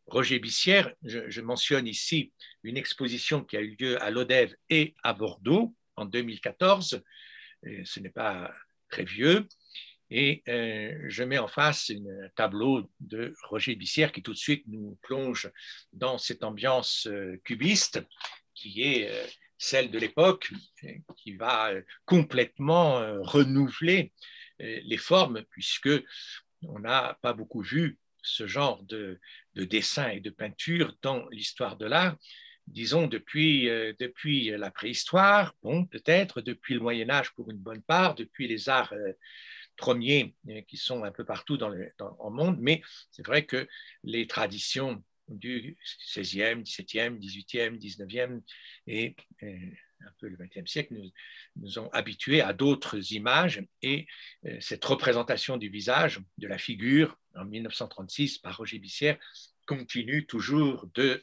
Roger Bissière. Je mentionne ici une exposition qui a eu lieu à l'Odève et à Bordeaux en 2014. Et ce n'est pas très vieux. Et je mets en face un tableau de Roger Bissière qui tout de suite nous plonge dans cette ambiance cubiste qui est celle de l'époque, qui va complètement renouveler les formes, puisque on n'a pas beaucoup vu ce genre de dessin et de peinture dans l'histoire de l'art, disons depuis la préhistoire, bon, peut-être, depuis le Moyen-Âge pour une bonne part, depuis les arts premiers qui sont un peu partout dans le monde, mais c'est vrai que les traditions du 16e, 17e, 18e, 19e et un peu le 20e siècle nous ont habitués à d'autres images et cette représentation du visage, de la figure en 1936 par Roger Bissière continue toujours de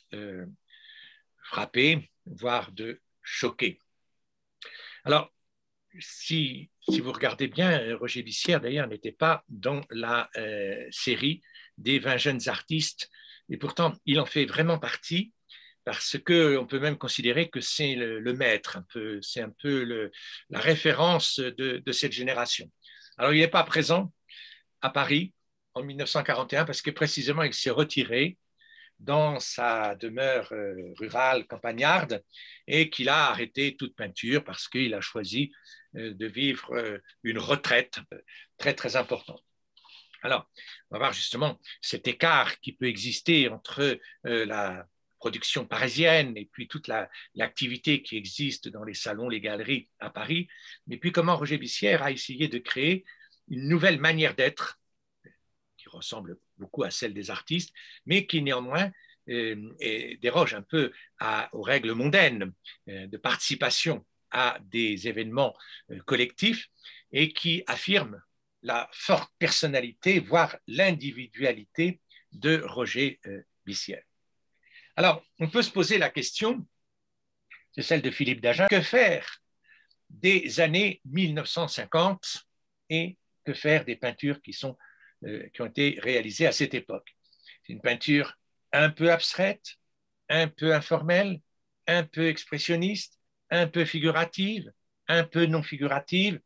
frapper, voire de choquer. Alors, si vous regardez bien, Roger Bissière, d'ailleurs, n'était pas dans la série des 20 jeunes artistes, et pourtant, il en fait vraiment partie, parce qu'on peut même considérer que c'est le maître, c'est un peu la référence de cette génération. Alors, il n'est pas présent à Paris en 1941, parce que précisément, il s'est retiré dans sa demeure rurale campagnarde et qu'il a arrêté toute peinture parce qu'il a choisi de vivre une retraite très, très importante. Alors, on va voir justement cet écart qui peut exister entre la production parisienne et puis toute l'activité qui existe dans les salons, les galeries à Paris, et puis comment Roger Bissière a essayé de créer une nouvelle manière d'être qui ressemble beaucoup à celle des artistes, mais qui néanmoins déroge un peu aux règles mondaines de participation à des événements collectifs et qui affirme la forte personnalité, voire l'individualité de Roger Bissière. Alors, on peut se poser la question, c'est celle de Philippe Dagen, que faire des années 1950 et que faire des peintures qui ont été réalisées à cette époque. C'est une peinture un peu abstraite, un peu informelle, un peu expressionniste, un peu figurative, un peu non figurative,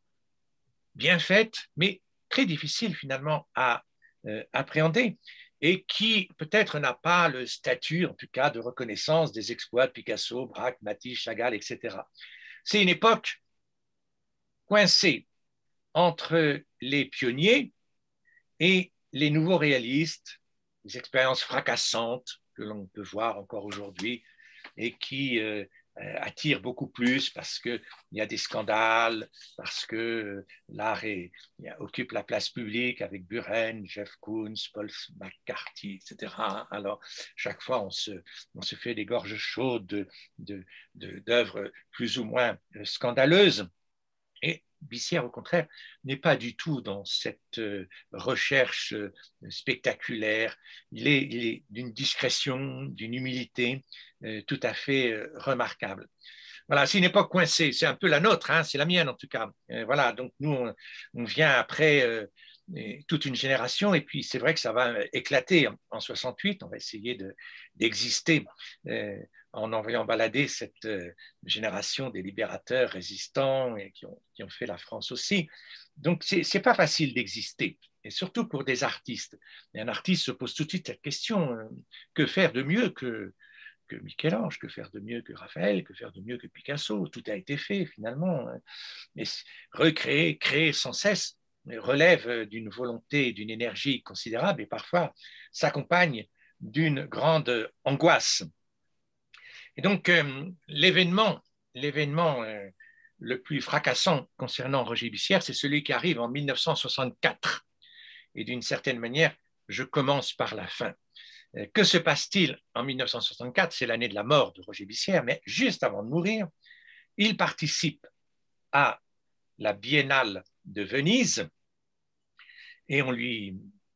bien faite, mais très difficile finalement à appréhender et qui peut-être n'a pas le statut, en tout cas, de reconnaissance des exploits de Picasso, Braque, Matisse, Chagall, etc. C'est une époque coincée entre les pionniers et les nouveaux réalistes, des expériences fracassantes que l'on peut voir encore aujourd'hui et qui attirent beaucoup plus parce qu'il y a des scandales, parce que l'art occupe la place publique avec Buren, Jeff Koons, Paul McCarthy, etc. Alors, chaque fois, on se fait des gorges chaudes d'œuvres plus ou moins scandaleuses. Et Bissière, au contraire, n'est pas du tout dans cette recherche spectaculaire. Il est d'une discrétion, d'une humilité tout à fait remarquable. Voilà, c'est une époque coincée, c'est un peu la nôtre, hein, c'est la mienne en tout cas. Voilà, donc nous, on vient après toute une génération et puis c'est vrai que ça va éclater en 68, on va essayer d'exister en envoyant balader cette génération des libérateurs résistants et qui ont fait la France aussi. Donc c'est pas facile d'exister, et surtout pour des artistes. Et un artiste se pose tout de suite la question, que faire de mieux que Michel-Ange, que faire de mieux que Raphaël, que faire de mieux que Picasso. Tout a été fait finalement. Mais recréer, créer sans cesse relève d'une volonté, d'une énergie considérable et parfois s'accompagne d'une grande angoisse. Et donc l'événement le plus fracassant concernant Roger Bissière, c'est celui qui arrive en 1964. Et d'une certaine manière, je commence par la fin. Que se passe-t-il en 1964? C'est l'année de la mort de Roger Bissière, mais juste avant de mourir, il participe à la Biennale de Venise et on lui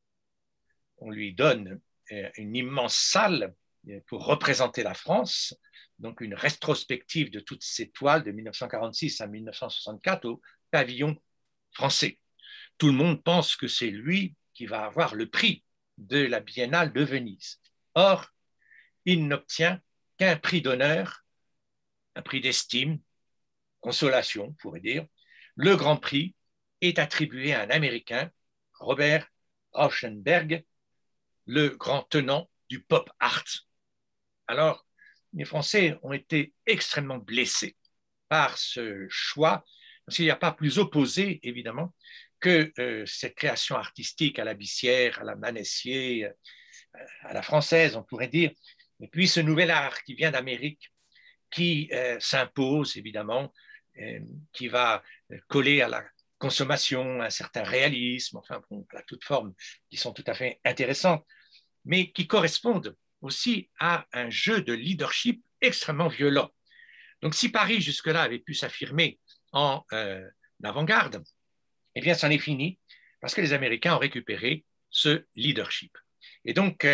donne une immense salle pour représenter la France, donc une rétrospective de toutes ces toiles de 1946 à 1964 au pavillon français. Tout le monde pense que c'est lui qui va avoir le prix de la Biennale de Venise. Or, il n'obtient qu'un prix d'honneur, un prix d'estime, consolation, on pourrait dire. Le grand prix est attribué à un Américain, Robert Rauschenberg, le grand tenant du pop art. Alors, les Français ont été extrêmement blessés par ce choix, parce qu'il n'y a pas plus opposé, évidemment, que cette création artistique à la Bissière, à la Manessier, à la française, on pourrait dire, et puis ce nouvel art qui vient d'Amérique, qui s'impose, évidemment, qui va coller à la consommation, à un certain réalisme, enfin, bon, à toute forme, qui sont tout à fait intéressantes, mais qui correspondent aussi à un jeu de leadership extrêmement violent. Donc, si Paris, jusque-là, avait pu s'affirmer en avant-garde, eh bien, c'en est fini, parce que les Américains ont récupéré ce leadership. Et donc,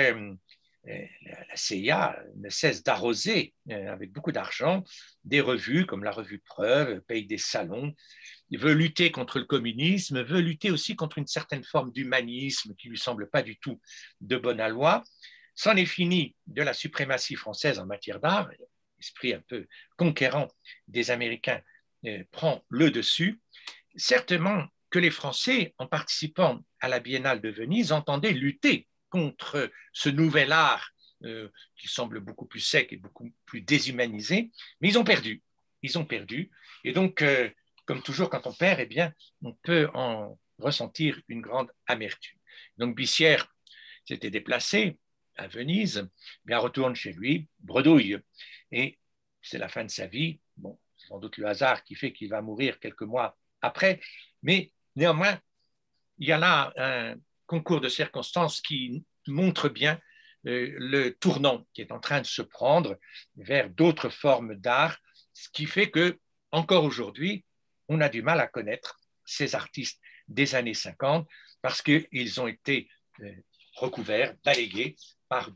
la CIA ne cesse d'arroser avec beaucoup d'argent des revues comme la revue Preuve, Pays des Salons. Il veut lutter contre le communisme, veut lutter aussi contre une certaine forme d'humanisme qui ne lui semble pas du tout de bonne loi. C'en est fini de la suprématie française en matière d'art. L'esprit un peu conquérant des Américains prend le dessus. Certainement que les Français, en participant à la Biennale de Venise, entendaient lutter contre ce nouvel art qui semble beaucoup plus sec et beaucoup plus déshumanisé, mais ils ont perdu. Ils ont perdu. Et donc, comme toujours, quand on perd, eh bien, on peut en ressentir une grande amertume. Donc, Bissière s'était déplacé à Venise, bien retourne chez lui, bredouille. Et c'est la fin de sa vie. Bon, c'est sans doute le hasard qui fait qu'il va mourir quelques mois après, mais néanmoins, il y a là un concours de circonstances qui montre bien le tournant qui est en train de se prendre vers d'autres formes d'art, ce qui fait que, encore aujourd'hui, on a du mal à connaître ces artistes des années 50 parce qu'ils ont été recouverts, balayés par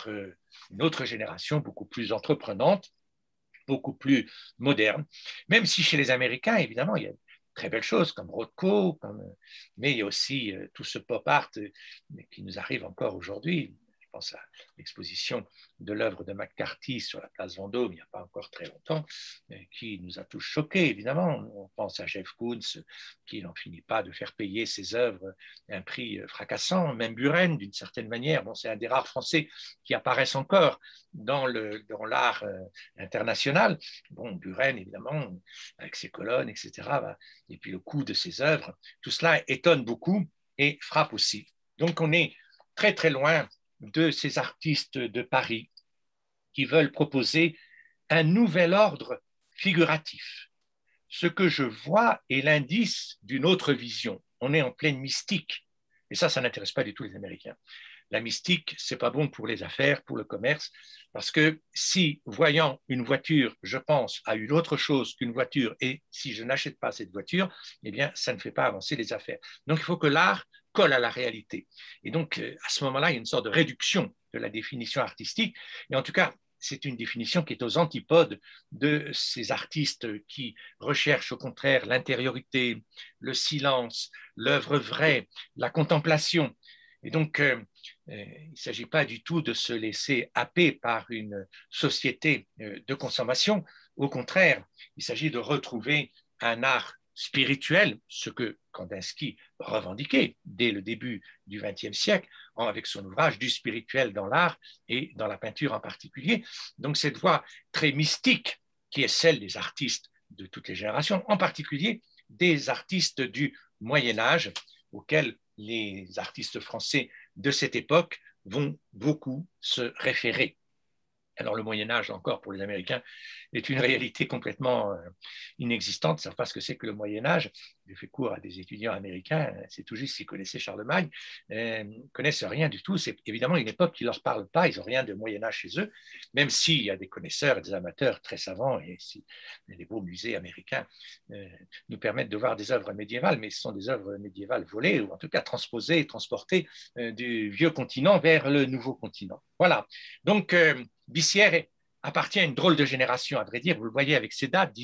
une autre génération beaucoup plus entreprenante, beaucoup plus moderne, même si chez les Américains, évidemment, il y a très belles choses comme Rothko, mais il y a aussi tout ce pop art qui nous arrive encore aujourd'hui. Je pense à l'exposition de l'œuvre de McCarthy sur la place Vendôme il n'y a pas encore très longtemps, qui nous a tous choqués, évidemment. On pense à Jeff Koons, qui n'en finit pas de faire payer ses œuvres un prix fracassant. Même Buren, d'une certaine manière, bon, c'est un des rares Français qui apparaissent encore dans l'art international. Bon, Buren, évidemment, avec ses colonnes, etc., et puis le coût de ses œuvres, tout cela étonne beaucoup et frappe aussi. Donc, on est très, très loin de ces artistes de Paris qui veulent proposer un nouvel ordre figuratif. Ce que je vois est l'indice d'une autre vision. On est en pleine mystique. Et ça n'intéresse pas du tout les Américains. La mystique, c'est pas bon pour les affaires, pour le commerce, parce que si, voyant une voiture, je pense à une autre chose qu'une voiture, et si je n'achète pas cette voiture, eh bien, ça ne fait pas avancer les affaires. Donc, il faut que l'art colle à la réalité. Et donc, à ce moment-là, il y a une sorte de réduction de la définition artistique. Et en tout cas, c'est une définition qui est aux antipodes de ces artistes qui recherchent au contraire l'intériorité, le silence, l'œuvre vraie, la contemplation. Et donc, il ne s'agit pas du tout de se laisser happer par une société de consommation. Au contraire, il s'agit de retrouver un art spirituel, ce que Kandinsky revendiquait dès le début du XXe siècle, avec son ouvrage du spirituel dans l'art et dans la peinture en particulier. Donc cette voie très mystique qui est celle des artistes de toutes les générations, en particulier des artistes du Moyen Âge, auxquels les artistes français de cette époque vont beaucoup se référer. Alors le Moyen Âge, encore pour les Américains, est une réalité complètement inexistante. Ils ne savent pas ce que c'est que le Moyen Âge. J'ai fait cours à des étudiants américains, c'est tout juste s'ils connaissaient Charlemagne, ne connaissent rien du tout. C'est évidemment une époque qui ne leur parle pas, ils n'ont rien de Moyen Âge chez eux, même s'il y a des connaisseurs et des amateurs très savants, et si les beaux musées américains nous permettent de voir des œuvres médiévales, mais ce sont des œuvres médiévales volées, ou en tout cas transposées et transportées du vieux continent vers le nouveau continent. Voilà. Donc, Bissière appartient à une drôle de génération, à vrai dire. Vous le voyez avec ses dates,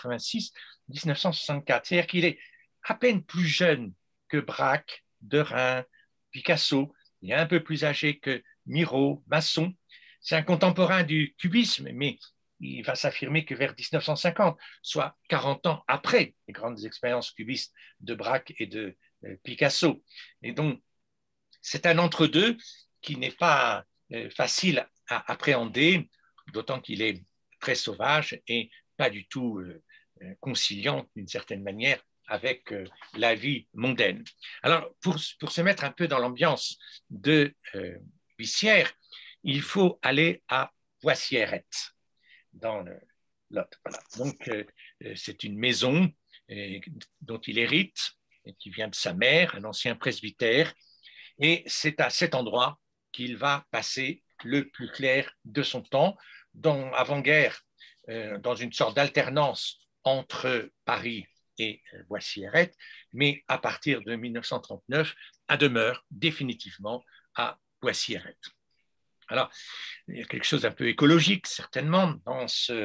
1886-1964. C'est-à-dire qu'il est à peine plus jeune que Braque, Derain, Picasso. Il est un peu plus âgé que Miro, Masson. C'est un contemporain du cubisme, mais il va s'affirmer que vers 1950, soit 40 ans après les grandes expériences cubistes de Braque et de Picasso. Et donc, c'est un entre-deux qui n'est pas facile à appréhender, d'autant qu'il est très sauvage et pas du tout conciliant d'une certaine manière avec la vie mondaine. Alors, pour se mettre un peu dans l'ambiance de Bissière, il faut aller à Boissiérette, dans le Lot. Voilà. Donc, c'est une maison dont il hérite, et qui vient de sa mère, un ancien presbytère, et c'est à cet endroit qu'il va passer le plus clair de son temps, avant-guerre, dans une sorte d'alternance entre Paris et Boissiérette, mais à partir de 1939, à demeure définitivement à Boissiérette. Alors, il y a quelque chose d'un peu écologique, certainement, dans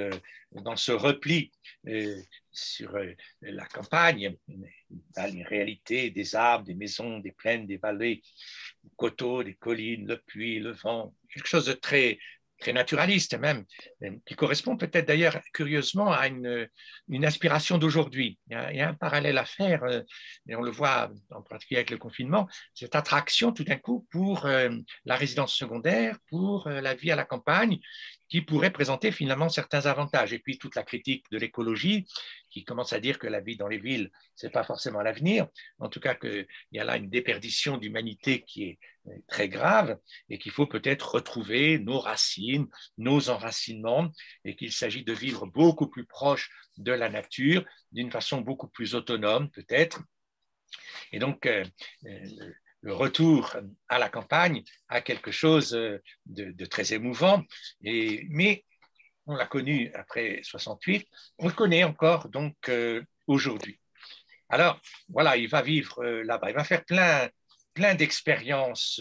ce repli sur la campagne, les réalités des arbres, des maisons, des plaines, des vallées, des coteaux, des collines, le puits, le vent, quelque chose de très, très naturaliste même, qui correspond peut-être d'ailleurs curieusement à une inspiration d'aujourd'hui. Il y a un parallèle à faire, et on le voit en particulier avec le confinement, cette attraction tout d'un coup pour la résidence secondaire, pour la vie à la campagne, qui pourrait présenter finalement certains avantages. Et puis toute la critique de l'écologie, qui commence à dire que la vie dans les villes, ce n'est pas forcément l'avenir, en tout cas qu'il y a là une déperdition d'humanité qui est très grave et qu'il faut peut-être retrouver nos racines, nos enracinements, et qu'il s'agit de vivre beaucoup plus proche de la nature, d'une façon beaucoup plus autonome peut-être. Et donc, le retour à la campagne a quelque chose de très émouvant, mais on l'a connu après 68, on le connaît encore donc aujourd'hui. Alors, voilà, il va vivre là-bas, il va faire plein d'expériences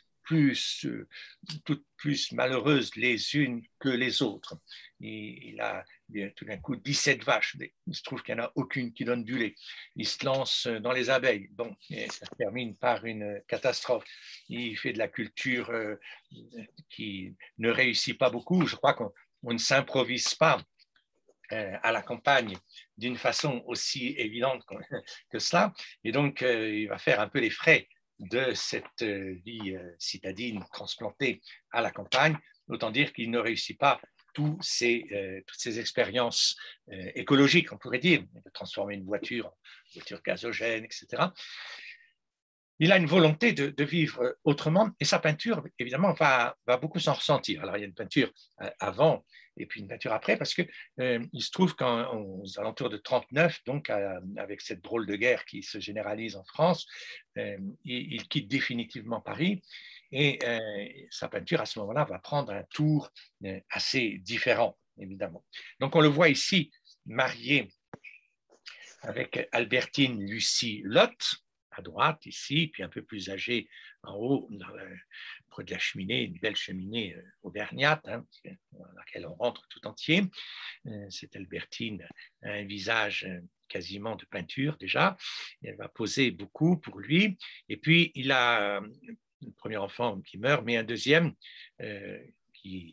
toutes plus malheureuses les unes que les autres. Il a tout d'un coup 17 vaches, mais il se trouve qu'il n'y en a aucune qui donne du lait. Il se lance dans les abeilles, bon, et ça termine par une catastrophe. Il fait de la culture qui ne réussit pas beaucoup. Je crois qu'on ne s'improvise pas à la campagne d'une façon aussi évidente que cela. Et donc, il va faire un peu les frais de cette vie citadine transplantée à la campagne. Autant dire qu'il ne réussit pas toutes ces expériences écologiques, on pourrait dire, de transformer une voiture en voiture gazogène, etc. Il a une volonté de vivre autrement et sa peinture, évidemment, va beaucoup s'en ressentir. Alors, il y a une peinture avant et puis une peinture après, parce qu'il se trouve qu'aux alentours de 39, donc avec cette drôle de guerre qui se généralise en France, il quitte définitivement Paris et sa peinture, à ce moment-là, va prendre un tour assez différent, évidemment. Donc, on le voit ici, marié avec Albertine Lucie Lotte, à droite ici, puis un peu plus âgée en haut, près de la cheminée, une belle cheminée auvergnate, dans laquelle on rentre tout entier. Cette Albertine a un visage quasiment de peinture déjà. Elle va poser beaucoup pour lui. Et puis, il a un premier enfant qui meurt, mais un deuxième qui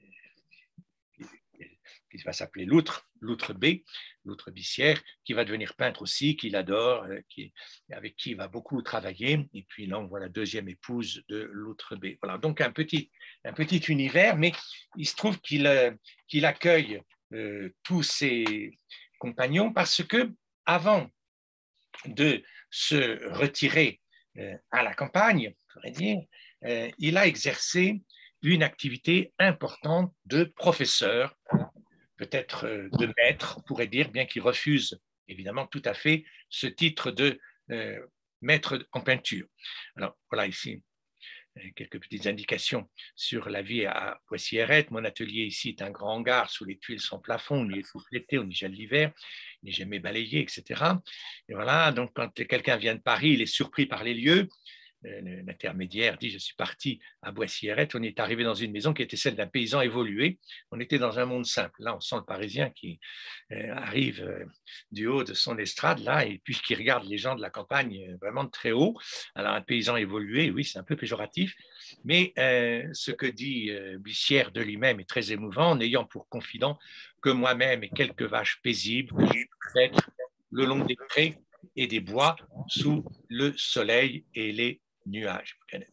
va s'appeler Loutre B, Loutre Bissière, qui va devenir peintre aussi, qu'il adore, avec qui il va beaucoup travailler. Et puis là, on voit la deuxième épouse de Loutre B. Voilà, donc un petit univers, mais il se trouve qu'il accueille tous ses compagnons parce que avant de se retirer à la campagne, on pourrait dire, il a exercé une activité importante de professeur, peut-être de maître, on pourrait dire, bien qu'il refuse évidemment tout à fait ce titre de maître en peinture. Alors voilà ici quelques petites indications sur la vie à Boissiérette. Mon atelier ici est un grand hangar sous les tuiles sans plafond, on y est l'été, on y gèle l'hiver, il n'est jamais balayé, etc. Et voilà, donc quand quelqu'un vient de Paris, il est surpris par les lieux. l'intermédiaire dit « Je suis parti à Boissy-Hérette, on est arrivé dans une maison qui était celle d'un paysan évolué. On était dans un monde simple. » Là, on sent le Parisien qui arrive du haut de son estrade, là, et puis qui regarde les gens de la campagne vraiment de très haut. Alors, un paysan évolué, oui, c'est un peu péjoratif, mais ce que dit Bussière de lui-même est très émouvant, en ayant pour confident que moi-même et quelques vaches paisibles que je peux être le long des prés et des bois sous le soleil et les nuages.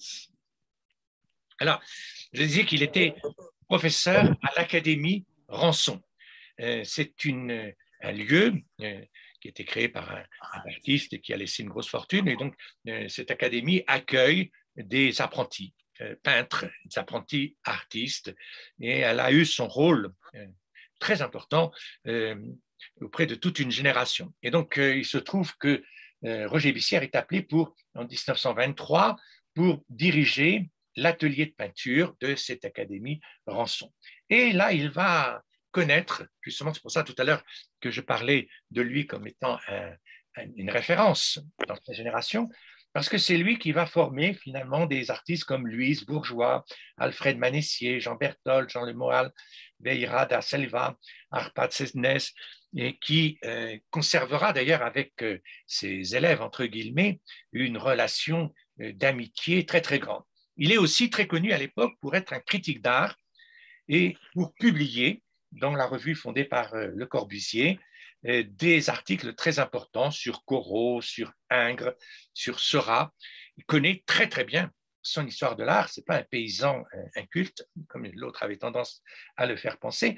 Alors, je disais qu'il était professeur à l'Académie Rançon. C'est un lieu qui a été créé par un artiste qui a laissé une grosse fortune. Et donc, cette académie accueille des apprentis peintres, des apprentis artistes. Et elle a eu son rôle très important auprès de toute une génération. Et donc, il se trouve que Roger Bissière est appelé en 1923 pour diriger l'atelier de peinture de cette académie Rançon. Et là, il va connaître, justement, c'est pour ça tout à l'heure que je parlais de lui comme étant une référence dans sa génération, parce que c'est lui qui va former finalement des artistes comme Louise Bourgeois, Alfred Manessier, Jean Berthold, Jean Lemoal, Beira da Selva, Arpad Cesnes, et qui conservera d'ailleurs avec ses élèves, entre guillemets, une relation d'amitié très, très grande. Il est aussi très connu à l'époque pour être un critique d'art et pour publier dans la revue fondée par Le Corbusier des articles très importants sur Corot, sur Ingres, sur Seurat. Il connaît très, très bien son histoire de l'art. Ce n'est pas un paysan inculte, comme l'autre avait tendance à le faire penser.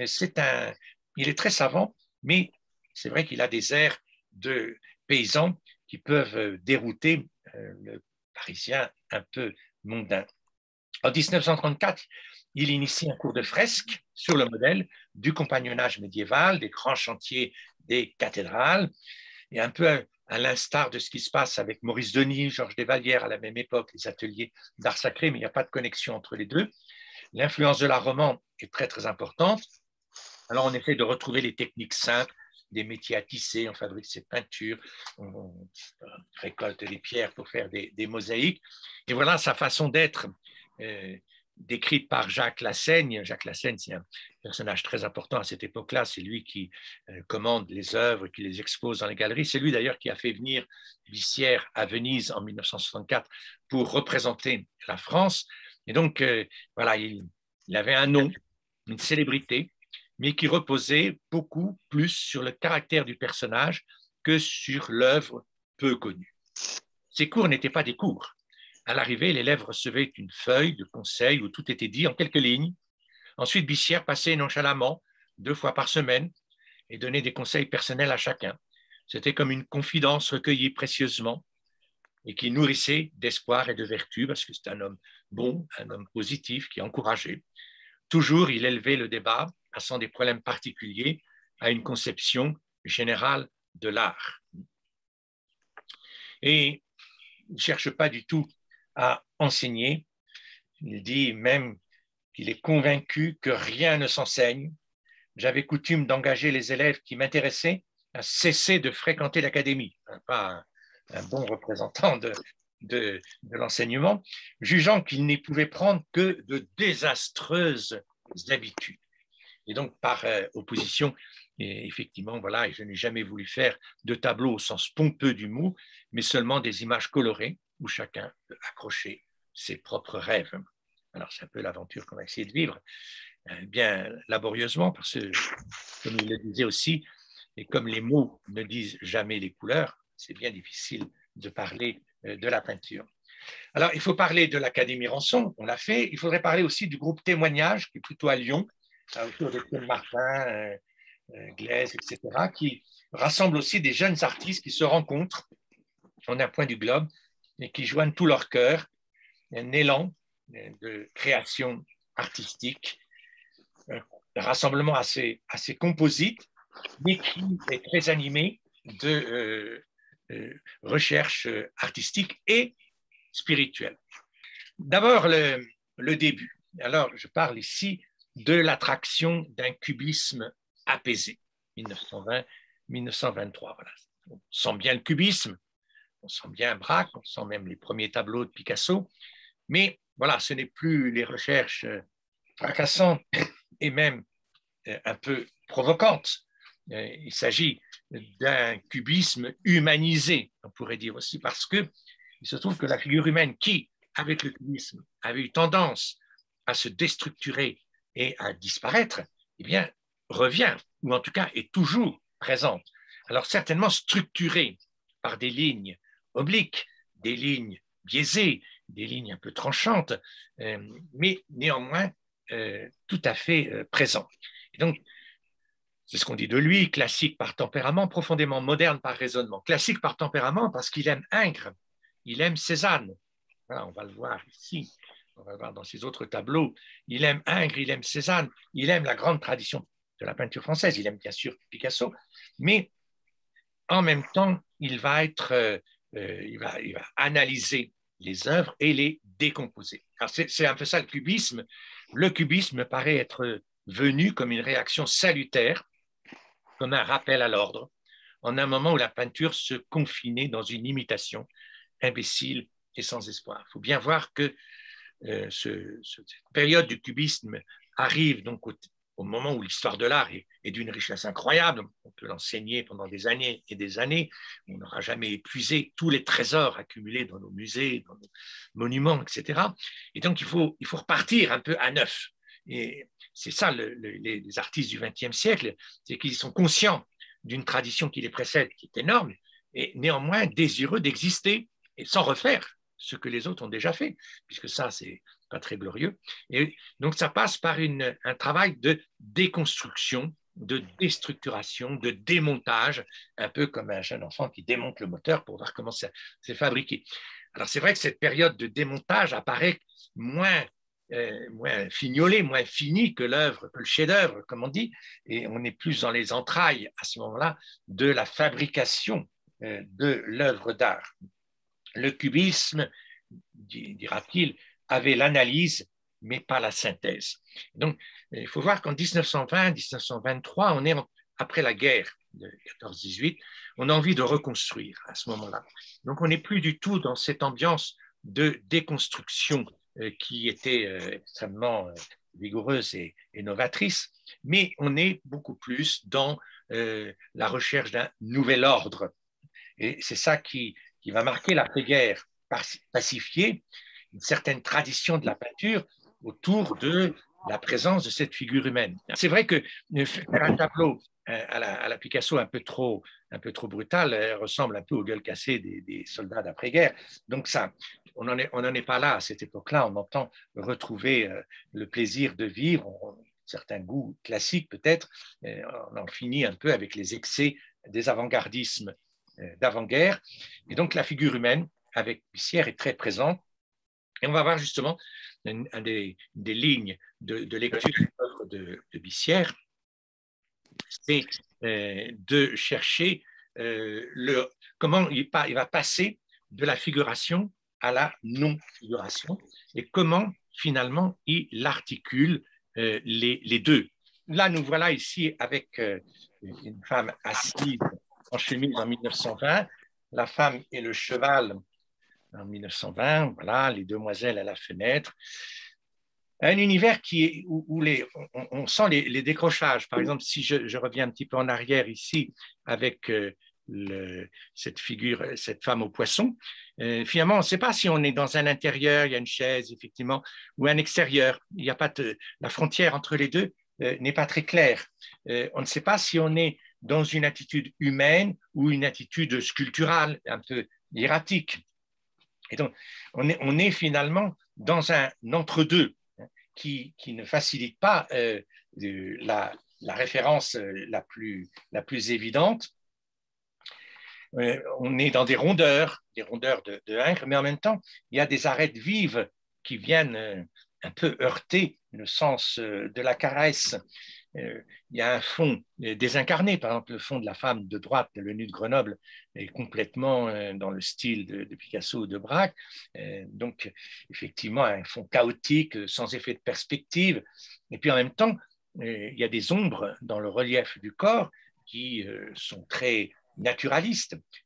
Il est très savant, mais c'est vrai qu'il a des airs de paysan qui peuvent dérouter le Parisien un peu mondain. En 1934, il initie un cours de fresque sur le modèle du compagnonnage médiéval, des grands chantiers des cathédrales, et un peu à l'instar de ce qui se passe avec Maurice Denis, Georges Desvallières à la même époque, les ateliers d'art sacré, mais il n'y a pas de connexion entre les deux. L'influence de l'art roman est très, très importante. Alors, on essaie de retrouver les techniques simples, des métiers à tisser, on fabrique ses peintures, on récolte les pierres pour faire des mosaïques. Et voilà sa façon d'être décrite par Jacques Lassaigne. Jacques Lassaigne, c'est un personnage très important à cette époque-là. C'est lui qui commande les œuvres, qui les expose dans les galeries. C'est lui d'ailleurs qui a fait venir Bissière à Venise en 1964 pour représenter la France. Et donc, voilà, il avait un nom, une célébrité, mais qui reposait beaucoup plus sur le caractère du personnage que sur l'œuvre peu connue. Ces cours n'étaient pas des cours. À l'arrivée, l'élève recevait une feuille de conseil où tout était dit en quelques lignes. Ensuite, Bissière passait nonchalamment 2 fois par semaine et donnait des conseils personnels à chacun. C'était comme une confidence recueillie précieusement et qui nourrissait d'espoir et de vertu, parce que c'est un homme bon, un homme positif, qui encourageait. Toujours, il élevait le débat, passant des problèmes particuliers à une conception générale de l'art. Et il ne cherche pas du tout à enseigner. Il dit même qu'il est convaincu que rien ne s'enseigne. J'avais coutume d'engager les élèves qui m'intéressaient à cesser de fréquenter l'académie. Pas un bon représentant de l'enseignement, jugeant qu'il n'y pouvait prendre que de désastreuses habitudes. Et donc, par opposition, et effectivement, voilà, je n'ai jamais voulu faire de tableau au sens pompeux du mot, mais seulement des images colorées où chacun peut accrocher ses propres rêves. Alors, c'est un peu l'aventure qu'on va essayer de vivre, bien laborieusement, parce que, comme il le disait aussi, et comme les mots ne disent jamais les couleurs, c'est bien difficile de parler de la peinture. Alors, il faut parler de l'Académie Rançon, on l'a fait. Il faudrait parler aussi du groupe Témoignage, qui est plutôt à Lyon, autour de Paul Martin, Glaise, etc., qui rassemble aussi des jeunes artistes qui se rencontrent en un point du globe et qui joignent tout leur cœur, un élan de création artistique, un rassemblement assez composite, mais qui est très animé de recherche artistique et spirituelle. D'abord, le début. Alors, je parle ici de l'attraction d'un cubisme apaisé, 1920-1923. Voilà. On sent bien le cubisme, on sent bien Braque, on sent même les premiers tableaux de Picasso, mais voilà, ce n'est plus les recherches fracassantes et même un peu provocantes. Il s'agit d'un cubisme humanisé, on pourrait dire aussi, parce que il se trouve que la figure humaine qui, avec le cubisme, avait eu tendance à se déstructurer et à disparaître, eh bien, revient, ou en tout cas est toujours présente. Alors certainement structurée par des lignes obliques, des lignes biaisées, des lignes un peu tranchantes, mais néanmoins tout à fait présente. Et donc, c'est ce qu'on dit de lui, classique par tempérament, profondément moderne par raisonnement. Classique par tempérament parce qu'il aime Ingres, il aime Cézanne. Voilà, on va le voir ici, on va le voir dans ses autres tableaux. Il aime Ingres, il aime Cézanne, il aime la grande tradition de la peinture française, il aime bien sûr Picasso, mais en même temps, il va analyser les œuvres et les décomposer. C'est un peu ça le cubisme. Le cubisme paraît être venu comme une réaction salutaire, comme un rappel à l'ordre, en un moment où la peinture se confinait dans une imitation imbécile et sans espoir. Il faut bien voir que cette période du cubisme arrive donc au moment où l'histoire de l'art est d'une richesse incroyable. On peut l'enseigner pendant des années et des années. On n'aura jamais épuisé tous les trésors accumulés dans nos musées, dans nos monuments, etc. Et donc, il faut repartir un peu à neuf. Et c'est ça, les artistes du XXe siècle, c'est qu'ils sont conscients d'une tradition qui les précède, qui est énorme, et néanmoins désireux d'exister et sans refaire ce que les autres ont déjà fait, puisque ça, c'est pas très glorieux. Et donc, ça passe par un travail de déconstruction, de déstructuration, de démontage, un peu comme un jeune enfant qui démonte le moteur pour voir comment c'est fabriqué. Alors, c'est vrai que cette période de démontage apparaît moins fignolé, moins fini que l'œuvre, que le chef-d'œuvre, comme on dit, et on est plus dans les entrailles à ce moment-là de la fabrication de l'œuvre d'art. Le cubisme, dira-t-il, avait l'analyse, mais pas la synthèse. Donc, il faut voir qu'en 1920-1923, on est après la guerre de 14-18, on a envie de reconstruire à ce moment-là. Donc, on n'est plus du tout dans cette ambiance de déconstruction qui était extrêmement vigoureuse et novatrice, mais on est beaucoup plus dans la recherche d'un nouvel ordre. Et c'est ça qui va marquer l'après-guerre pacifiée, une certaine tradition de la peinture autour de la présence de cette figure humaine. C'est vrai que faire un tableau à la Picasso un peu trop brutal ressemble un peu aux gueules cassées des soldats d'après-guerre. Donc ça, on n'en est pas là à cette époque-là. On entend retrouver le plaisir de vivre, certains goûts classiques peut-être. On en finit un peu avec les excès des avant-gardismes d'avant-guerre. Et donc la figure humaine avec Bissière est très présente. Et on va voir justement des lignes de lecture de Bissière, c'est de chercher comment il va passer de la figuration à la non-figuration et comment finalement il articule les deux. Là, nous voilà ici avec une femme assise en chemise en 1920, la femme et le cheval en 1920, voilà, les demoiselles à la fenêtre. Un univers où on sent les décrochages. Par exemple, si je reviens un petit peu en arrière ici avec cette figure, cette femme au poisson, finalement, on ne sait pas si on est dans un intérieur, il y a une chaise, effectivement, ou un extérieur. Il n'y a pas la frontière entre les deux n'est pas très claire. On ne sait pas si on est dans une attitude humaine ou une attitude sculpturale, un peu hiératique. Et donc, on est finalement dans un entre-deux qui ne facilite pas la référence la plus évidente. On est dans des rondeurs de Ingres, mais en même temps, il y a des arêtes vives qui viennent un peu heurter le sens de la caresse. Il y a un fond désincarné, par exemple le fond de la femme de droite de Le Nu de Grenoble est complètement dans le style de Picasso ou de Braque, donc effectivement un fond chaotique, sans effet de perspective, et puis en même temps il y a des ombres dans le relief du corps qui sont très naturalistes, mais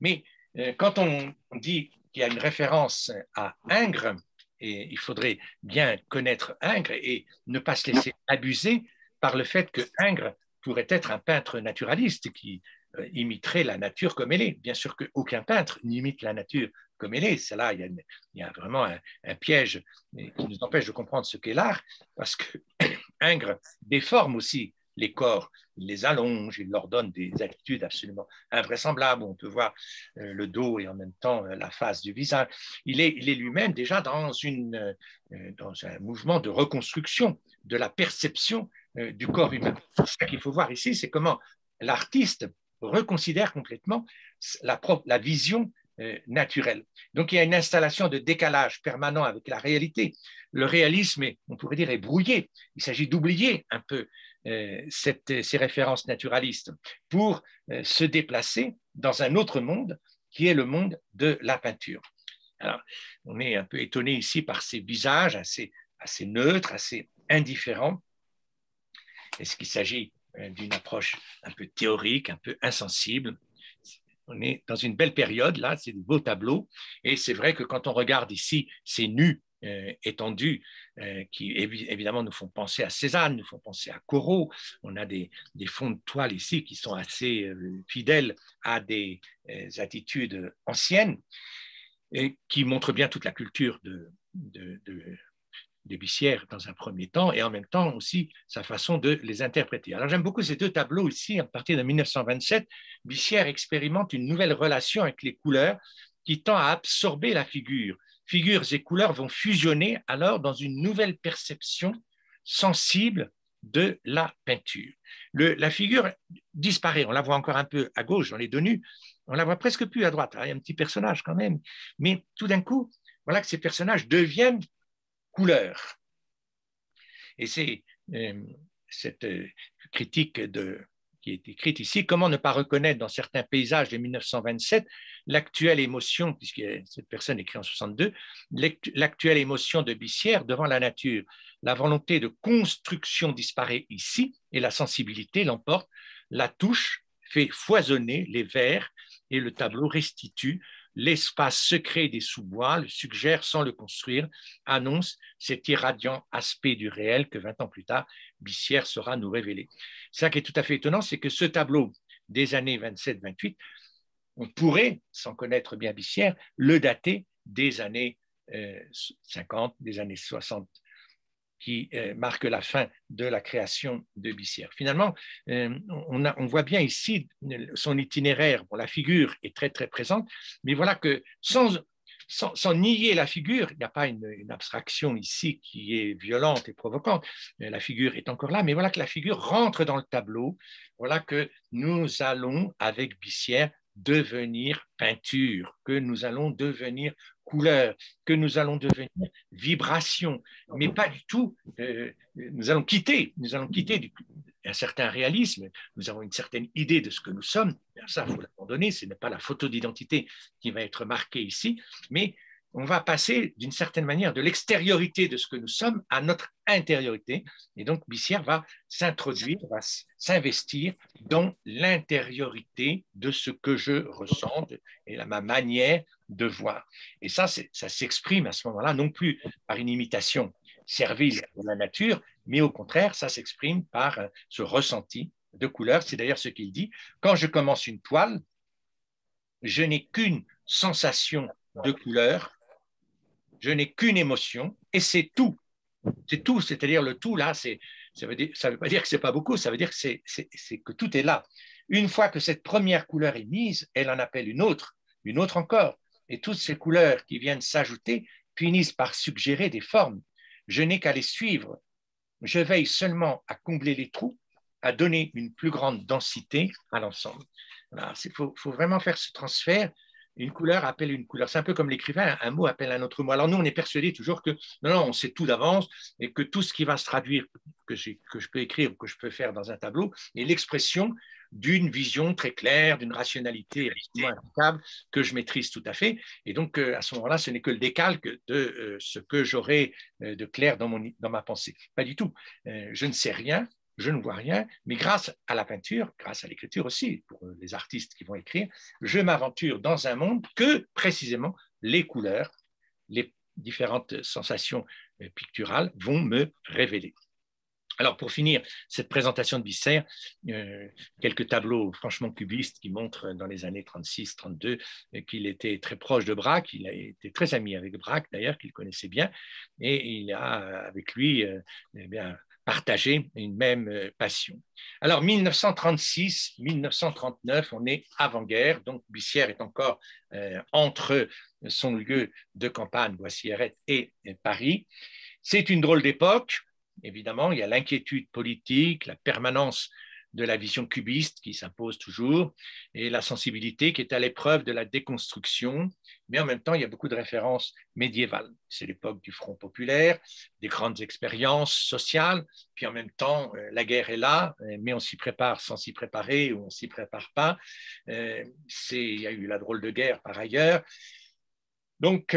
Quand on dit qu'il y a une référence à Ingres, et il faudrait bien connaître Ingres et ne pas se laisser abuser par le fait que Ingres pourrait être un peintre naturaliste qui imiterait la nature comme elle est. Bien sûr qu'aucun peintre n'imite la nature comme elle est. C'est là, il y a vraiment un piège qui nous empêche de comprendre ce qu'est l'art, parce que Ingres déforme aussi les corps, il les allonge, il leur donne des attitudes absolument invraisemblables. On peut voir le dos et en même temps la face du visage. Il est lui-même déjà dans un mouvement de reconstruction de la perception du corps humain. Ce qu'il faut voir ici, c'est comment l'artiste reconsidère complètement la vision naturelle. Donc il y a une installation de décalage permanent avec la réalité. Le réalisme, on pourrait dire, est brouillé. Il s'agit d'oublier un peu ces références naturalistes pour se déplacer dans un autre monde qui est le monde de la peinture. Alors, on est un peu étonné ici par ces visages assez neutres, assez indifférents. Est-ce qu'il s'agit d'une approche un peu théorique, un peu insensible? On est dans une belle période, là, c'est de beaux tableaux. Et c'est vrai que quand on regarde ici ces nus étendus, qui évidemment nous font penser à Cézanne, nous font penser à Corot. On a des fonds de toile ici qui sont assez fidèles à des attitudes anciennes et qui montrent bien toute la culture de Bissière dans un premier temps et en même temps aussi sa façon de les interpréter. Alors j'aime beaucoup ces deux tableaux ici. À partir de 1927, Bissière expérimente une nouvelle relation avec les couleurs qui tend à absorber la figure. Figures et couleurs vont fusionner alors dans une nouvelle perception sensible de la peinture. La figure disparaît, on la voit encore un peu à gauche dans les deux nus, on la voit presque plus à droite. Il y a un petit personnage quand même, mais tout d'un coup, voilà que ces personnages deviennent couleurs. Et c'est cette critique qui est écrite ici, comment ne pas reconnaître dans certains paysages de 1927 l'actuelle émotion, puisque cette personne écrit en 62, l'actuelle émotion de Bissière devant la nature. La volonté de construction disparaît ici et la sensibilité l'emporte. La touche fait foisonner les vers et le tableau restitue l'espace secret des sous-bois, le suggère sans le construire, annonce cet irradiant aspect du réel que 20 ans plus tard, Bissière saura nous révéler. Ça qui est tout à fait étonnant, c'est que ce tableau des années 27-28, on pourrait, sans connaître bien Bissière, le dater des années 50, des années 60, qui marque la fin de la création de Bissière. Finalement, on voit bien ici son itinéraire. Bon, la figure est très, très présente, mais voilà que sans nier la figure, il n'y a pas une abstraction ici qui est violente et provocante. La figure est encore là, mais voilà que la figure rentre dans le tableau. Voilà que nous allons, avec Bissière, devenir peinture, que nous allons devenir couleur, que nous allons devenir vibration, mais pas du tout. Nous allons quitter un certain réalisme, nous avons une certaine idée de ce que nous sommes. Bien, ça, il faut l'abandonner, ce n'est pas la photo d'identité qui va être marquée ici, mais on va passer d'une certaine manière de l'extériorité de ce que nous sommes à notre intériorité. Et donc, Bissière va s'introduire, va s'investir dans l'intériorité de ce que je ressens et ma manière de voir. Et ça s'exprime à ce moment-là, non plus par une imitation servile de la nature, mais au contraire, ça s'exprime par ce ressenti de couleur. C'est d'ailleurs ce qu'il dit. Quand je commence une toile, je n'ai qu'une sensation de couleur, je n'ai qu'une émotion, et c'est tout. C'est tout, c'est-à-dire le tout là, ça veut pas dire que c'est pas beaucoup, ça veut dire que c'est que tout est là. Une fois que cette première couleur est mise, elle en appelle une autre encore, et toutes ces couleurs qui viennent s'ajouter finissent par suggérer des formes. Je n'ai qu'à les suivre. Je veille seulement à combler les trous, à donner une plus grande densité à l'ensemble. Voilà, faut vraiment faire ce transfert. Une couleur appelle une couleur. C'est un peu comme l'écrivain, un mot appelle un autre mot. Alors nous, on est persuadé toujours que non, on sait tout d'avance et que tout ce qui va se traduire, que je peux écrire ou que je peux faire dans un tableau, est l'expression d'une vision très claire, d'une rationalité absolument impeccable que je maîtrise tout à fait. Et donc, à ce moment-là, ce n'est que le décalque de ce que j'aurai de clair dans ma pensée. Pas du tout. Je ne sais rien, je ne vois rien, mais grâce à la peinture, grâce à l'écriture aussi, pour les artistes qui vont écrire, je m'aventure dans un monde que précisément les couleurs, les différentes sensations picturales vont me révéler. Alors, pour finir cette présentation de Bisser, quelques tableaux franchement cubistes qui montrent dans les années 36-32 qu'il était très proche de Braque. Il a été très ami avec Braque, d'ailleurs, qu'il connaissait bien. Et il a, avec lui, eh bien, partagé une même passion. Alors, 1936-1939, on est avant-guerre. Donc, Bissière est encore entre son lieu de campagne, Boissy-Herrette, et Paris. C'est une drôle d'époque. Évidemment, il y a l'inquiétude politique, la permanence de la vision cubiste qui s'impose toujours et la sensibilité qui est à l'épreuve de la déconstruction. Mais en même temps, il y a beaucoup de références médiévales. C'est l'époque du Front populaire, des grandes expériences sociales. Puis en même temps, la guerre est là, mais on s'y prépare sans s'y préparer ou on ne s'y prépare pas. Il y a eu la drôle de guerre par ailleurs. Donc,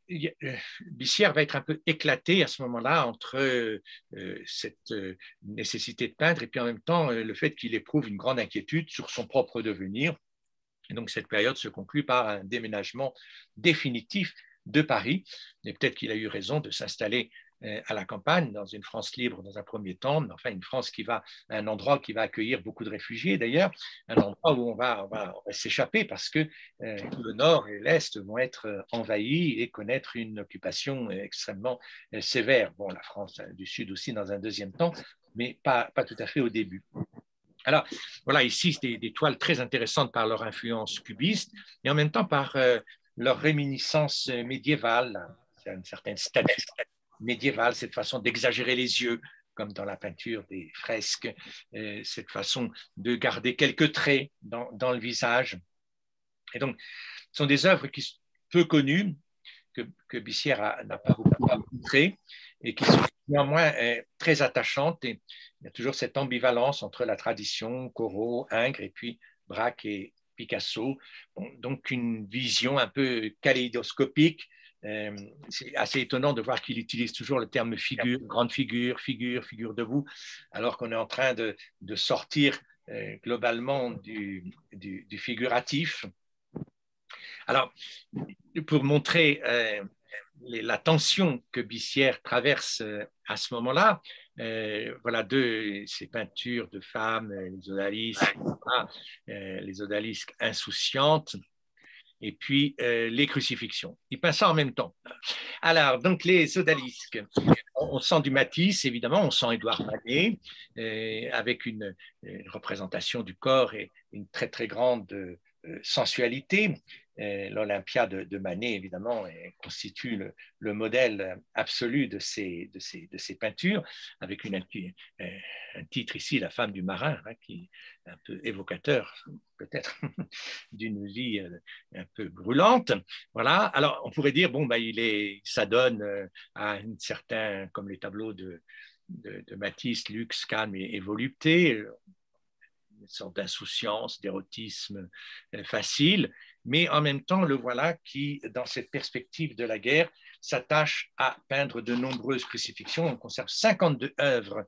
Bissière va être un peu éclaté à ce moment-là entre cette nécessité de peindre et puis en même temps le fait qu'il éprouve une grande inquiétude sur son propre devenir. Et donc, cette période se conclut par un déménagement définitif de Paris. Et peut-être qu'il a eu raison de s'installer à la campagne, dans une France libre dans un premier temps, mais enfin une France un endroit qui va accueillir beaucoup de réfugiés d'ailleurs, un endroit où on va s'échapper parce que le nord et l'est vont être envahis et connaître une occupation extrêmement sévère. Bon, la France du Sud aussi dans un deuxième temps, mais pas tout à fait au début. Alors, voilà, ici, c'est des toiles très intéressantes par leur influence cubiste et en même temps par leur réminiscence médiévale. C'est une certaine statue médiévale, cette façon d'exagérer les yeux, comme dans la peinture des fresques, cette façon de garder quelques traits dans le visage. Et donc, ce sont des œuvres qui sont peu connues, que Bissière n'a pas beaucoup montrées et qui sont néanmoins très attachantes. Et il y a toujours cette ambivalence entre la tradition, Corot, Ingres, et puis Braque et Picasso. Bon, donc, une vision un peu kaléidoscopique. C'est assez étonnant de voir qu'il utilise toujours le terme figure, grande figure, figure debout, alors qu'on est en train de sortir globalement du figuratif. Alors, pour montrer la tension que Bissière traverse à ce moment-là, voilà ces peintures de femmes, les odalisques insouciantes, et puis les crucifixions. Il peint ça en même temps. Alors, donc les odalisques, on sent du Matisse, évidemment, on sent Édouard Manet, avec une représentation du corps et une très, très grande sensualité. L'Olympia de Manet, évidemment, constitue le modèle absolu de ces peintures, avec un titre ici, La femme du marin, hein, qui est un peu évocateur, peut-être, d'une vie un peu brûlante. Voilà. Alors, on pourrait dire, bon, ça donne à un certain, comme les tableaux de Matisse, luxe, calme et volupté, une sorte d'insouciance, d'érotisme facile, mais en même temps, le voilà qui, dans cette perspective de la guerre, s'attache à peindre de nombreuses crucifixions. On conserve 52 œuvres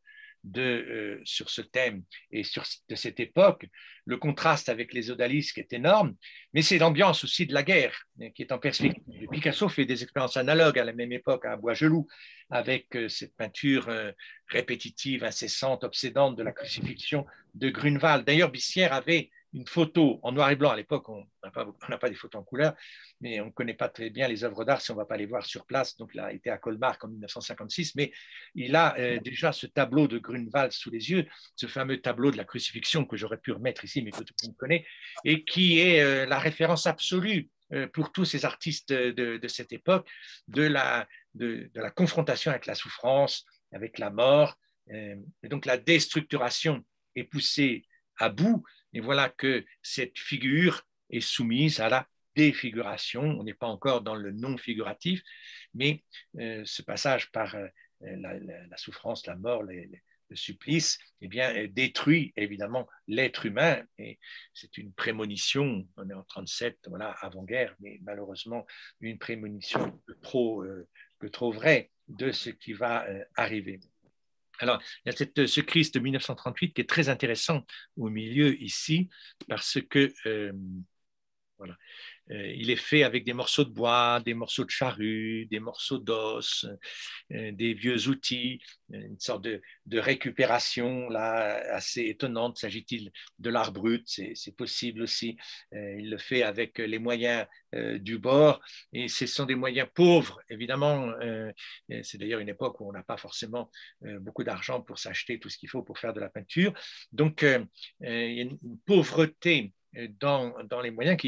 sur ce thème et de cette époque. Le contraste avec les odalisques est énorme, mais c'est l'ambiance aussi de la guerre qui est en perspective. Picasso fait des expériences analogues à la même époque à Boisgeloup, avec cette peinture répétitive, incessante, obsédante de la crucifixion de Grunewald. D'ailleurs, Bissière avait une photo en noir et blanc. À l'époque, on n'a pas des photos en couleur, mais on ne connaît pas très bien les œuvres d'art si on ne va pas les voir sur place. Donc, il a été à Colmar en 1956, mais il a déjà ce tableau de Grunewald sous les yeux, ce fameux tableau de la crucifixion que j'aurais pu remettre ici, mais que tout le monde connaît, et qui est la référence absolue pour tous ces artistes de cette époque, de la confrontation avec la souffrance, avec la mort. Et donc, la déstructuration est poussée à bout. Et voilà que cette figure est soumise à la défiguration. On n'est pas encore dans le non figuratif, mais ce passage par la souffrance, la mort, le supplice, eh bien, détruit évidemment l'être humain. Et c'est une prémonition, on est en 37, voilà, avant-guerre, mais malheureusement, une prémonition que trop vraie de ce qui va arriver. Alors, il y a ce Christ de 1938 qui est très intéressant au milieu ici, parce que voilà, il est fait avec des morceaux de bois, des morceaux de charrue, des morceaux d'os, des vieux outils, une sorte de récupération là, assez étonnante. S'agit-il de l'art brut? C'est possible aussi. Il le fait avec les moyens du bord, et ce sont des moyens pauvres, évidemment. C'est d'ailleurs une époque où on n'a pas forcément beaucoup d'argent pour s'acheter tout ce qu'il faut pour faire de la peinture. Donc, il y a une pauvreté dans les moyens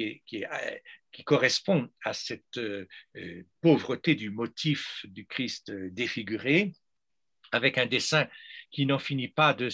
qui correspond à cette pauvreté du motif du Christ défiguré, avec un dessin qui n'en finit pas de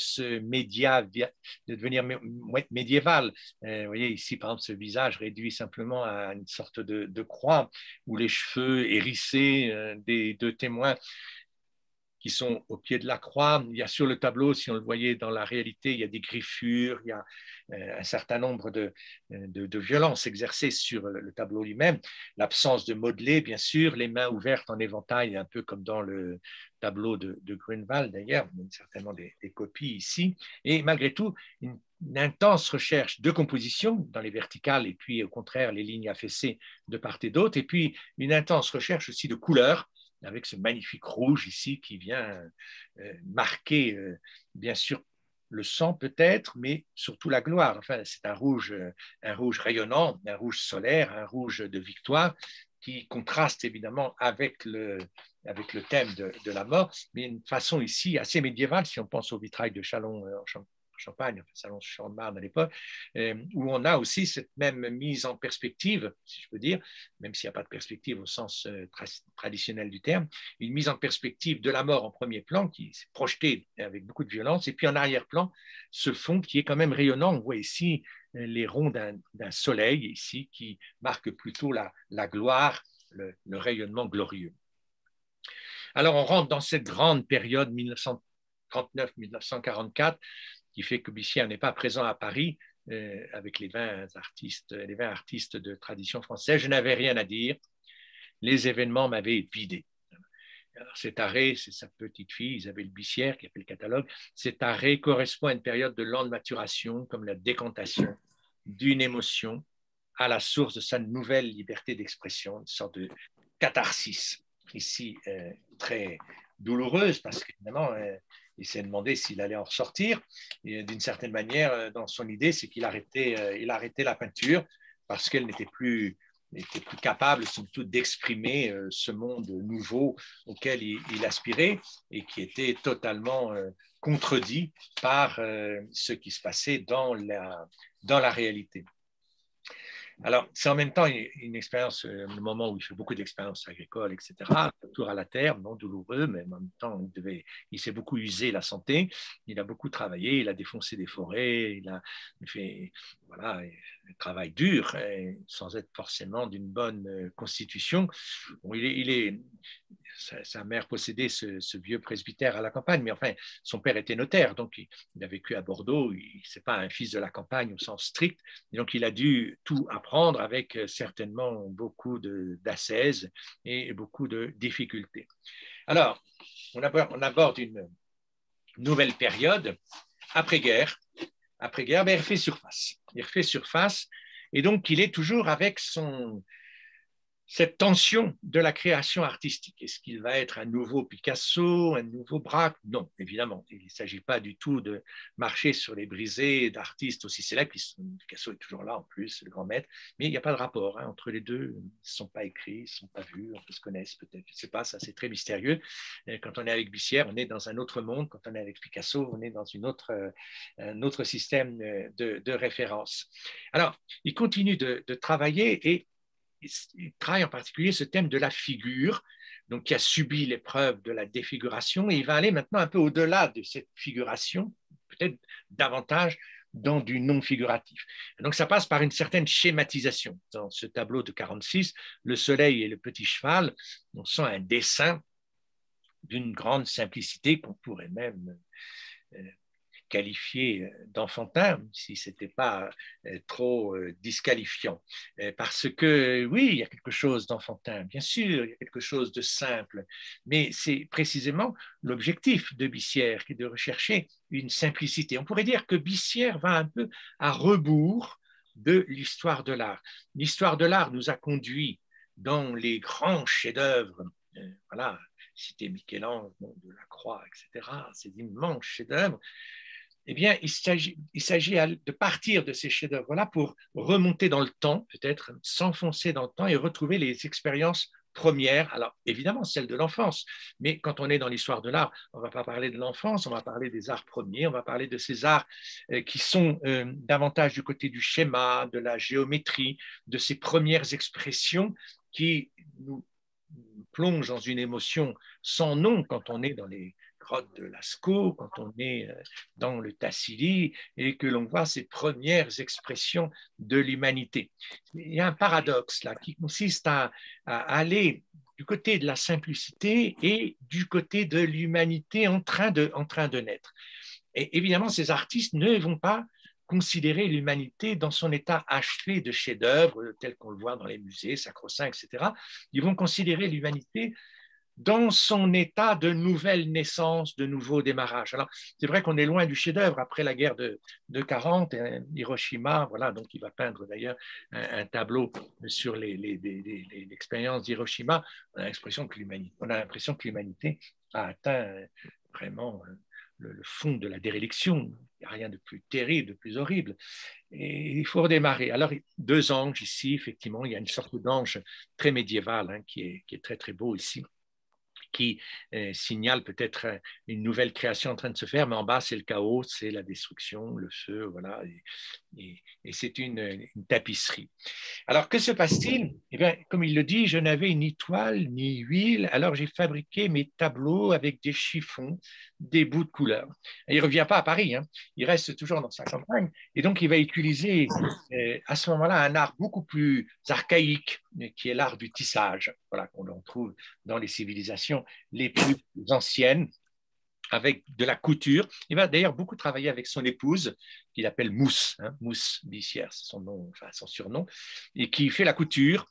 de devenir médiéval. Vous voyez ici, par exemple, ce visage réduit simplement à une sorte de croix, où les cheveux hérissés des deux témoins qui sont au pied de la croix. Il y a sur le tableau, si on le voyait dans la réalité, il y a des griffures, il y a un certain nombre de violences exercées sur le tableau lui-même. L'absence de modelé, bien sûr, les mains ouvertes en éventail, un peu comme dans le tableau de Grunewald d'ailleurs, certainement des copies ici. Et malgré tout, une intense recherche de composition dans les verticales et puis au contraire les lignes affaissées de part et d'autre, et puis une intense recherche aussi de couleurs, avec ce magnifique rouge ici qui vient marquer, bien sûr, le sang peut-être, mais surtout la gloire. Enfin, c'est un rouge rayonnant, un rouge solaire, un rouge de victoire qui contraste évidemment avec le thème de la mort, mais une façon ici assez médiévale, si on pense au vitrail de Châlons en Champagne, enfin, Salon Champ-de-Marne à l'époque, où on a aussi cette même mise en perspective, si je peux dire, même s'il n'y a pas de perspective au sens traditionnel du terme, une mise en perspective de la mort en premier plan qui s'est projetée avec beaucoup de violence, et puis en arrière-plan, ce fond qui est quand même rayonnant. On voit ici les ronds d'un soleil ici qui marque plutôt la gloire, le rayonnement glorieux. Alors on rentre dans cette grande période 1939-1944 qui fait que Bissière n'est pas présent à Paris avec les 20 artistes de tradition française. Je n'avais rien à dire. Les événements m'avaient vidé. Alors, cet arrêt, c'est sa petite fille, Isabelle Bissière, qui a fait le catalogue. Cet arrêt correspond à une période de lente maturation, comme la décantation d'une émotion à la source de sa nouvelle liberté d'expression, une sorte de catharsis, ici très douloureuse, parce qu'évidemment, il s'est demandé s'il allait en ressortir. Et d'une certaine manière, dans son idée, c'est qu'il arrêtait la peinture parce qu'elle n'était plus capable, somme toute, d'exprimer ce monde nouveau auquel il aspirait et qui était totalement contredit par ce qui se passait dans la réalité. Alors, c'est en même temps une expérience, le moment où il fait beaucoup d'expériences agricoles, etc., retour à la terre, non douloureux, mais en même temps, il s'est beaucoup usé la santé, il a beaucoup travaillé, il a défoncé des forêts, il fait voilà, un travail dur, sans être forcément d'une bonne constitution. Bon, sa mère possédait ce vieux presbytère à la campagne, mais enfin, son père était notaire, donc il a vécu à Bordeaux, ce n'est pas un fils de la campagne au sens strict, et donc il a dû tout apprendre avec certainement beaucoup d'ascèse et beaucoup de difficultés. Alors, on aborde une nouvelle période, après-guerre. Après-guerre, ben, il refait surface. Il refait surface, et donc il est toujours avec cette tension de la création artistique. Est-ce qu'il va être un nouveau Picasso, un nouveau Braque? Non, évidemment. Il ne s'agit pas du tout de marcher sur les brisées d'artistes aussi célèbres. Picasso est toujours là en plus, le grand maître, mais il n'y a pas de rapport entre les deux. Ils ne sont pas écrits, ils ne sont pas vus, on se connaisse peut-être. Je ne sais pas, ça c'est très mystérieux. Quand on est avec Bissière, on est dans un autre monde. Quand on est avec Picasso, on est dans un autre système de référence. Alors, il continue de travailler et il travaille en particulier ce thème de la figure, donc qui a subi l'épreuve de la défiguration, et il va aller maintenant un peu au-delà de cette figuration, peut-être davantage dans du non figuratif. Donc ça passe par une certaine schématisation. Dans ce tableau de 46, le soleil et le petit cheval, on sent un dessin d'une grande simplicité qu'on pourrait même qualifier d'enfantin, si ce n'était pas trop disqualifiant. Parce que oui, il y a quelque chose d'enfantin, bien sûr, il y a quelque chose de simple, mais c'est précisément l'objectif de Bissière, qui est de rechercher une simplicité. On pourrait dire que Bissière va un peu à rebours de l'histoire de l'art. L'histoire de l'art nous a conduits dans les grands chefs-d'œuvre, voilà, citer Michel-Ange, Delacroix, etc., ces immenses chefs-d'œuvre. Eh bien, il s'agit de partir de ces chefs-d'œuvre-là pour remonter dans le temps, peut-être s'enfoncer dans le temps et retrouver les expériences premières, alors évidemment celles de l'enfance, mais quand on est dans l'histoire de l'art, on ne va pas parler de l'enfance, on va parler des arts premiers, on va parler de ces arts qui sont davantage du côté du schéma, de la géométrie, de ces premières expressions qui nous plongent dans une émotion sans nom quand on est dans les grotte de Lascaux, quand on est dans le Tassili et que l'on voit ces premières expressions de l'humanité. Il y a un paradoxe là qui consiste à aller du côté de la simplicité et du côté de l'humanité en train de naître. Et évidemment, ces artistes ne vont pas considérer l'humanité dans son état achevé de chef-d'œuvre, tel qu'on le voit dans les musées, sacro-saints, etc. Ils vont considérer l'humanité dans son état de nouvelle naissance, de nouveau démarrage. Alors, c'est vrai qu'on est loin du chef-d'œuvre après la guerre de 40, Hiroshima, voilà, donc il va peindre d'ailleurs un tableau sur l'expérience d'Hiroshima. On a l'impression que l'humanité a atteint vraiment le fond de la déréliction. Il n'y a rien de plus terrible, de plus horrible. Et il faut redémarrer. Alors, deux anges ici, effectivement, il y a une sorte d'ange très médiéval hein, qui est très, très beau ici, qui signale peut-être une nouvelle création en train de se faire, mais en bas, c'est le chaos, c'est la destruction, le feu, voilà, et c'est une tapisserie. Alors, que se passe-t-il? Eh bien, comme il le dit, je n'avais ni toile ni huile, alors j'ai fabriqué mes tableaux avec des chiffons, des bouts de couleur. Et il ne revient pas à Paris, hein. Il reste toujours dans sa campagne, et donc il va utiliser à ce moment-là un art beaucoup plus archaïque, qui est l'art du tissage, voilà, qu'on trouve dans les civilisations les plus anciennes, avec de la couture. Il va d'ailleurs beaucoup travailler avec son épouse, qu'il appelle Mousse, hein, Mousse Bissière, c'est son nom, enfin son surnom, et qui fait la couture,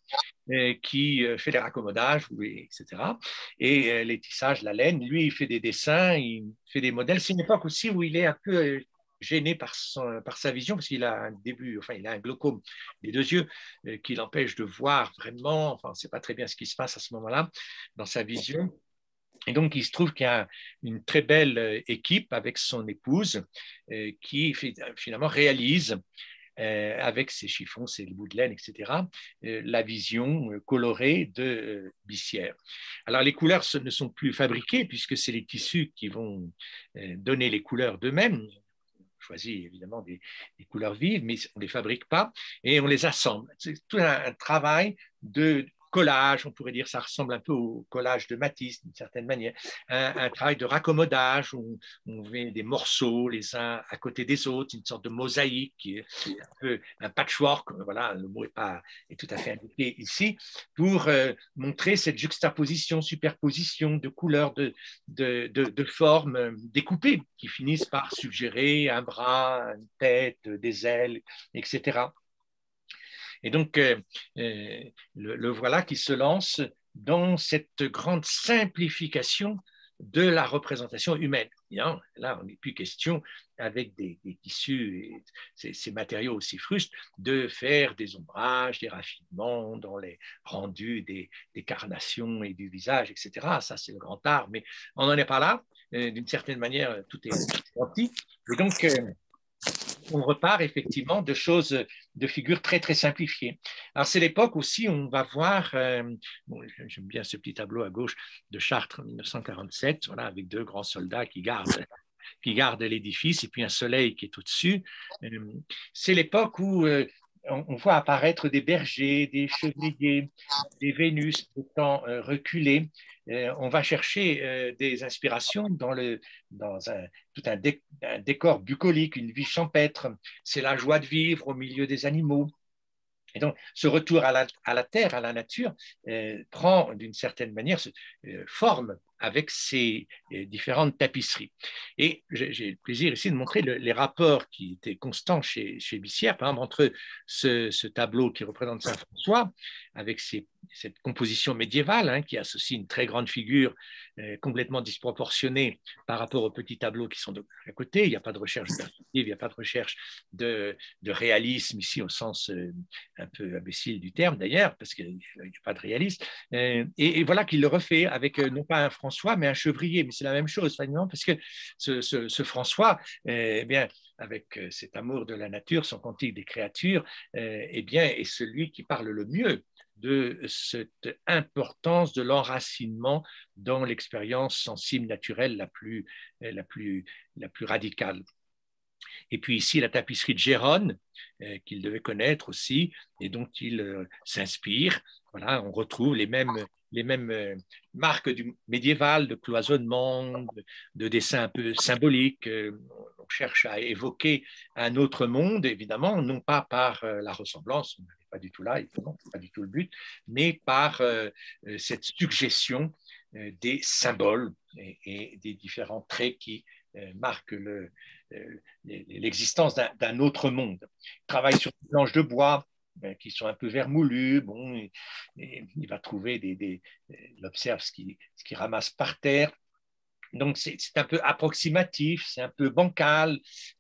qui fait les raccommodages, etc. Et les tissages, la laine. Lui, il fait des dessins, il fait des modèles. C'est une époque aussi où il est un peu gêné par sa vision, parce qu'il a un début, enfin, il a un glaucome des deux yeux qui l'empêche de voir vraiment, enfin, on ne sait pas très bien ce qui se passe à ce moment-là dans sa vision. Et donc, il se trouve qu'il y a une très belle équipe avec son épouse qui finalement réalise avec ses chiffons, ses bouts de laine, etc., la vision colorée de Bissière. Alors, les couleurs ne sont plus fabriquées puisque c'est les tissus qui vont donner les couleurs d'eux-mêmes. On choisit évidemment des couleurs vives, mais on ne les fabrique pas et on les assemble. C'est tout un travail de collage, on pourrait dire, ça ressemble un peu au collage de Matisse d'une certaine manière, un travail de raccommodage où on met des morceaux les uns à côté des autres, une sorte de mosaïque qui est un peu un patchwork, voilà, le mot est tout à fait indiqué ici, pour montrer cette juxtaposition, superposition de couleurs, de formes découpées qui finissent par suggérer un bras, une tête, des ailes, etc. Et donc, le voilà qui se lance dans cette grande simplification de la représentation humaine. Là, on n'est plus question, avec des tissus et ces matériaux aussi frustes, de faire des ombrages, des raffinements dans les rendus des carnations et du visage, etc. Ça, c'est le grand art, mais on n'en est pas là. D'une certaine manière, tout est gentil. Et donc, on repart effectivement de choses, de figures très, très simplifiées. Alors, c'est l'époque aussi où on va voir, bon, j'aime bien ce petit tableau à gauche de Chartres 1947, voilà, avec deux grands soldats qui gardent l'édifice et puis un soleil qui est au-dessus. C'est l'époque où on voit apparaître des bergers, des chevaliers, des Vénus pourtant reculés. On va chercher des inspirations dans tout un décor bucolique, une vie champêtre. C'est la joie de vivre au milieu des animaux. Et donc, ce retour à la terre, à la nature, prend d'une certaine manière forme avec ces différentes tapisseries. Et j'ai le plaisir ici de montrer les rapports qui étaient constants chez Bissière, par exemple, entre ce tableau qui représente Saint François, avec cette composition médiévale, hein, qui associe une très grande figure complètement disproportionnée par rapport aux petits tableaux qui sont à côté. Il n'y a pas de recherche de perspective, il n'y a pas de recherche de réalisme ici au sens un peu imbécile du terme d'ailleurs, parce qu'il n'y a pas de réalisme. Et voilà qu'il le refait avec non pas un François, mais un chevrier. Mais c'est la même chose, finalement, parce que ce François, eh bien, avec cet amour de la nature, son cantique des créatures, eh bien, est celui qui parle le mieux de cette importance de l'enracinement dans l'expérience sensible naturelle la plus radicale. Et puis ici, la tapisserie de Gérone, qu'il devait connaître aussi, et dont il s'inspire. Voilà, on retrouve les mêmes marques médiévales de cloisonnement, de dessins un peu symboliques. On cherche à évoquer un autre monde, évidemment, non pas par la ressemblance, on n'est pas du tout là, évidemment, c'est pas du tout le but, mais par cette suggestion des symboles et des différents traits qui marquent l'existence d'un autre monde. Il travaille sur des planches de bois qui sont un peu vermoulues. Bon, il va trouver il observe ce qu'il ramasse par terre. Donc, c'est un peu approximatif, c'est un peu bancal,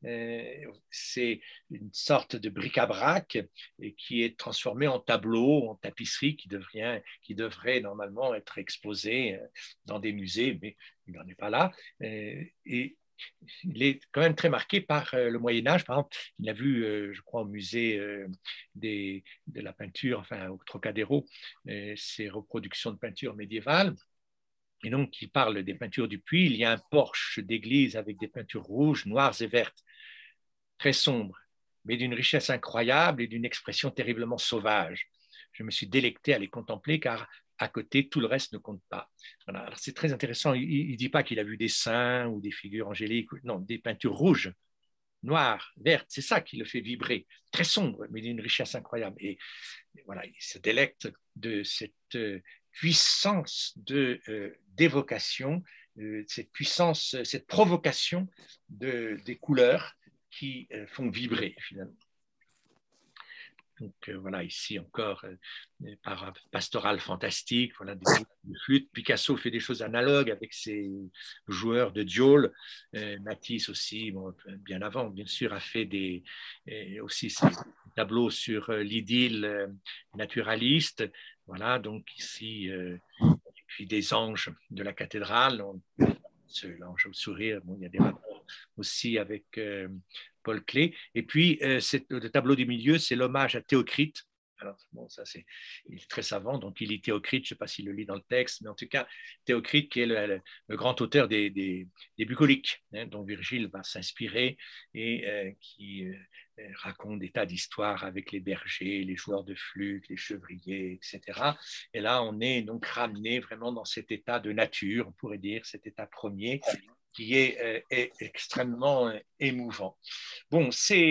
c'est une sorte de bric-à-brac qui est transformé en tableau, en tapisserie qui devrait normalement être exposé dans des musées, mais il n'en est pas là. Et il est quand même très marqué par le Moyen-Âge. Par exemple, il a vu, je crois, au musée de la peinture, enfin au Trocadéro, ces reproductions de peinture médiévale. Et donc, il parle des peintures du Puy. Il y a un porche d'église avec des peintures rouges, noires et vertes, très sombres, mais d'une richesse incroyable et d'une expression terriblement sauvage. Je me suis délecté à les contempler car à côté, tout le reste ne compte pas. Voilà. C'est très intéressant. Il ne dit pas qu'il a vu des saints ou des figures angéliques. Non, des peintures rouges, noires, vertes. C'est ça qui le fait vibrer. Très sombre, mais d'une richesse incroyable. Et voilà, il se délecte de cette puissance d'évocation, cette puissance, cette provocation des couleurs qui font vibrer finalement. Donc voilà, ici encore, par pastoral fantastique, voilà, des flûtes. Picasso fait des choses analogues avec ses joueurs de diol. Matisse aussi, bon, bien avant, bien sûr, a fait aussi ses tableaux sur l'idylle naturaliste. Voilà, donc ici, puis des anges de la cathédrale. L'ange au sourire, bon, il y a des rapports aussi avec Paul Klee. Et puis, le tableau du milieu, c'est l'hommage à Théocrite. Alors, bon, il est très savant, donc il lit Théocrite, je ne sais pas s'il le lit dans le texte, mais en tout cas, Théocrite, qui est le grand auteur des bucoliques, hein, dont Virgile va s'inspirer et qui raconte des tas d'histoires avec les bergers, les joueurs de flûte, les chevriers, etc. Et là, on est donc ramené vraiment dans cet état de nature, on pourrait dire, cet état premier, qui est extrêmement émouvant. Bon,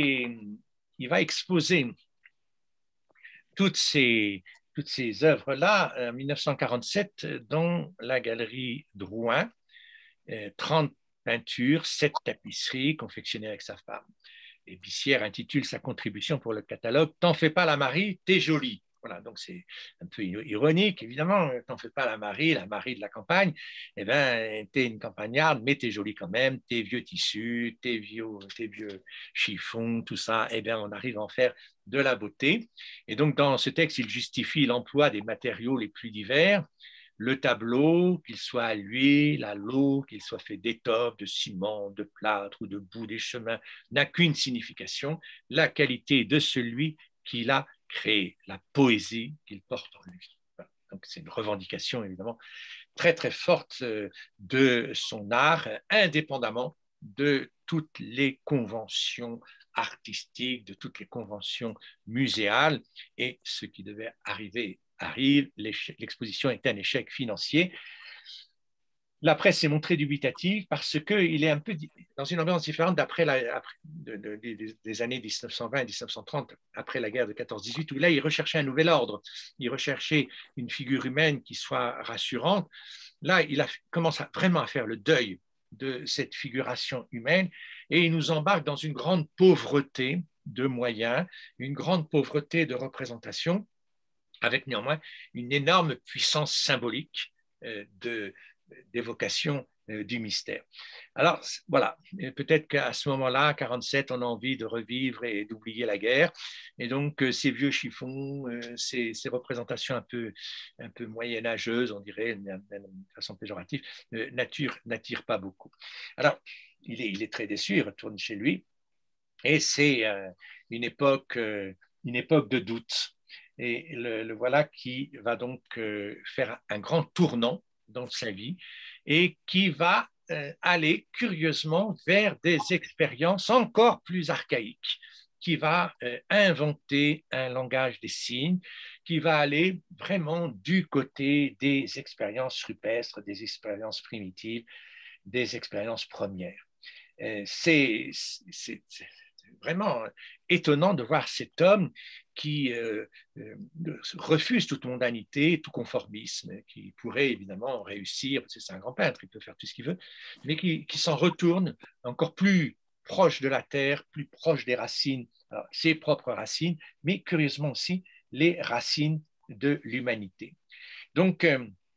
il va exposer toutes ces œuvres-là en 1947 dans la galerie Drouin, 30 peintures, 7 tapisseries confectionnées avec sa femme. Et Bissière intitule sa contribution pour le catalogue « T'en fais pas la Marie, t'es jolie ». Voilà, donc c'est un peu ironique, évidemment. T'en fais pas la Marie de la campagne. Eh bien, t'es une campagnarde, mais t'es jolie quand même. Tes vieux tissus, tes vieux chiffons, tout ça, eh bien, on arrive à en faire de la beauté. Et donc, dans ce texte, il justifie l'emploi des matériaux les plus divers. Le tableau, qu'il soit à l'huile, à l'eau, qu'il soit fait d'étoffe, de ciment, de plâtre ou de boue des chemins, n'a qu'une signification, la qualité de celui qui l'a créé, la poésie qu'il porte en lui. Donc c'est une revendication évidemment très très forte de son art, indépendamment de toutes les conventions artistiques, de toutes les conventions muséales, et ce qui devait arrive. L'exposition est un échec financier. La presse s'est montrée dubitative parce qu'il est un peu dans une ambiance différente des années 1920 et 1930, après la guerre de 14-18, où là, il recherchait un nouvel ordre. Il recherchait une figure humaine qui soit rassurante. là, commence vraiment à faire le deuil de cette figuration humaine et il nous embarque dans une grande pauvreté de moyens, une grande pauvreté de représentation, avec néanmoins une énorme puissance symbolique d'évocation du mystère. Alors voilà, peut-être qu'à ce moment-là, 47, on a envie de revivre et d'oublier la guerre, et donc ces vieux chiffons, ces représentations un peu moyenâgeuses, on dirait de façon péjorative, n'attirent pas beaucoup. Alors il est très déçu, il retourne chez lui, et c'est une époque de doute. Et le voilà qui va donc faire un grand tournant dans sa vie et qui va aller curieusement vers des expériences encore plus archaïques, qui va inventer un langage des signes, qui va aller vraiment du côté des expériences rupestres, des expériences primitives, des expériences premières. C'est vraiment étonnant de voir cet homme qui refuse toute mondanité, tout conformisme, qui pourrait évidemment réussir, parce que c'est un grand peintre, il peut faire tout ce qu'il veut, mais qui s'en retourne encore plus proche de la terre, plus proche des racines, alors, ses propres racines, mais curieusement aussi les racines de l'humanité. Donc,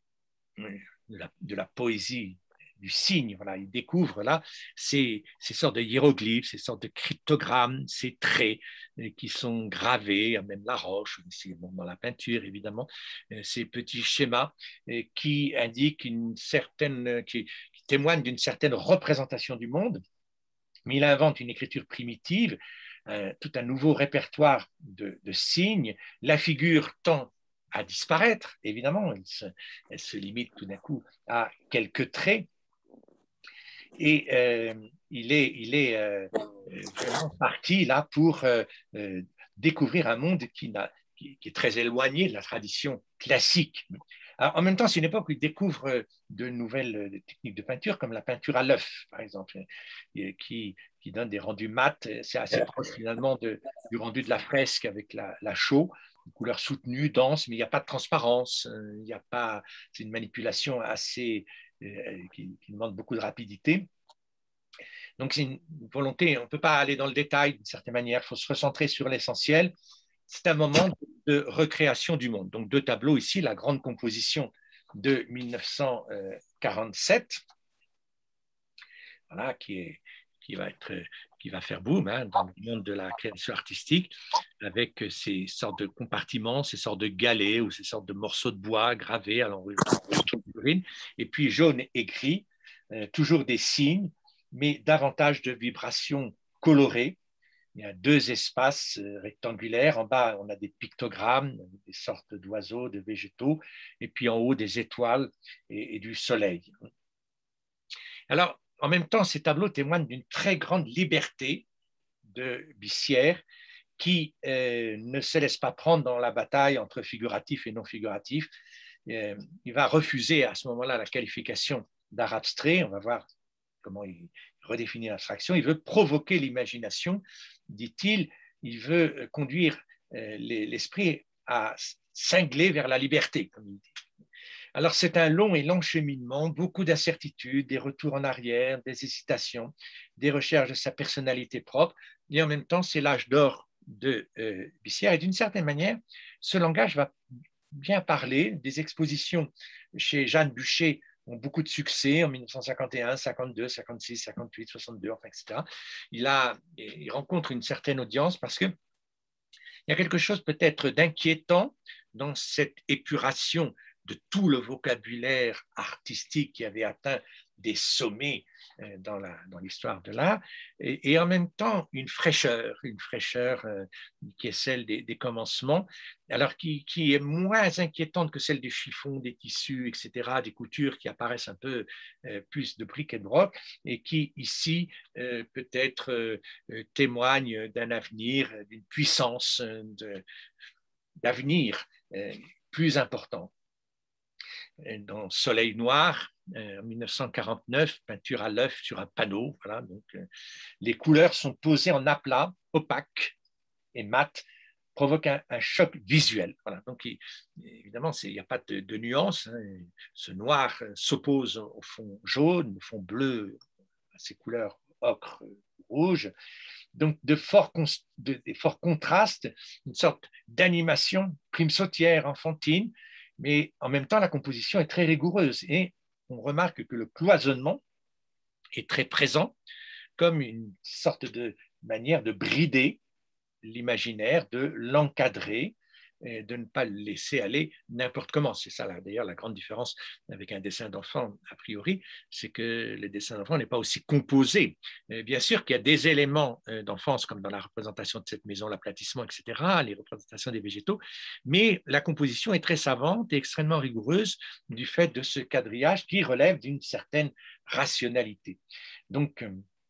de la poésie du signe. Voilà, il découvre là ces sortes de hiéroglyphes, ces sortes de cryptogrammes, ces traits qui sont gravés, même la roche, bon, dans la peinture évidemment, ces petits schémas qui indiquent qui témoignent d'une certaine représentation du monde. Mais il invente une écriture primitive, tout un nouveau répertoire de signes. La figure tend à disparaître, évidemment, elle se limite tout d'un coup à quelques traits. Et il est vraiment parti là pour découvrir un monde qui est très éloigné de la tradition classique. Alors, en même temps, c'est une époque où il découvre de nouvelles techniques de peinture, comme la peinture à l'œuf, par exemple, qui donne des rendus mat. C'est assez proche finalement du rendu de la fresque avec la chaux, une couleur soutenue, dense, mais il n'y a pas de transparence. Il n'y a pas, c'est une manipulation assez qui demande beaucoup de rapidité. Donc, c'est une volonté, on ne peut pas aller dans le détail d'une certaine manière, il faut se recentrer sur l'essentiel. C'est un moment de recréation du monde. Donc, deux tableaux ici, la grande composition de 1947, voilà, qui va faire boom hein, dans le monde de la création artistique, avec ces sortes de compartiments, ces sortes de galets ou ces sortes de morceaux de bois gravés à l'enroulure, et puis jaune et gris, toujours des signes, mais davantage de vibrations colorées. Il y a deux espaces rectangulaires. En bas, on a des pictogrammes, des sortes d'oiseaux, de végétaux, et puis en haut, des étoiles et du soleil. Alors, en même temps, ces tableaux témoignent d'une très grande liberté de Bissière qui ne se laisse pas prendre dans la bataille entre figuratif et non figuratif. Il va refuser à ce moment-là la qualification d'art abstrait. On va voir comment il redéfinit l'abstraction. Il veut provoquer l'imagination, dit-il. Il veut conduire l'esprit à cingler vers la liberté, comme il dit. Alors, c'est un long et long cheminement, beaucoup d'incertitudes, des retours en arrière, des hésitations, des recherches de sa personnalité propre, et en même temps, c'est l'âge d'or de Bissière. Et d'une certaine manière, ce langage va bien parler. Des expositions chez Jeanne Bucher ont beaucoup de succès en 1951, 52, 56, 58, 62, enfin, etc. Il rencontre une certaine audience parce qu'il y a quelque chose peut-être d'inquiétant dans cette épuration de tout le vocabulaire artistique qui avait atteint des sommets dans l'histoire de l'art, et en même temps une fraîcheur qui est celle des commencements, alors qui est moins inquiétante que celle des chiffons, des tissus, etc., des coutures qui apparaissent un peu plus de bric et de broc, et qui ici peut-être témoignent d'un avenir, d'une puissance d'avenir plus important. Dans Soleil noir, en 1949, peinture à l'œuf sur un panneau. Voilà, donc, les couleurs sont posées en aplat, opaques et mat, provoque un choc visuel. Voilà. Donc, évidemment, il n'y a pas de nuance. Hein. Ce noir s'oppose au fond jaune, au fond bleu, à ces couleurs ocre, rouge. Donc, de forts contrastes, une sorte d'animation prime sautière, enfantine, mais en même temps, la composition est très rigoureuse. Et on remarque que le cloisonnement est très présent, comme une sorte de manière de brider l'imaginaire, de l'encadrer, et de ne pas le laisser aller n'importe comment. C'est ça, d'ailleurs, la grande différence avec un dessin d'enfant, a priori, c'est que le dessin d'enfant n'est pas aussi composé. Bien sûr qu'il y a des éléments d'enfance, comme dans la représentation de cette maison, l'aplatissement, etc., les représentations des végétaux, mais la composition est très savante et extrêmement rigoureuse du fait de ce quadrillage qui relève d'une certaine rationalité. Donc,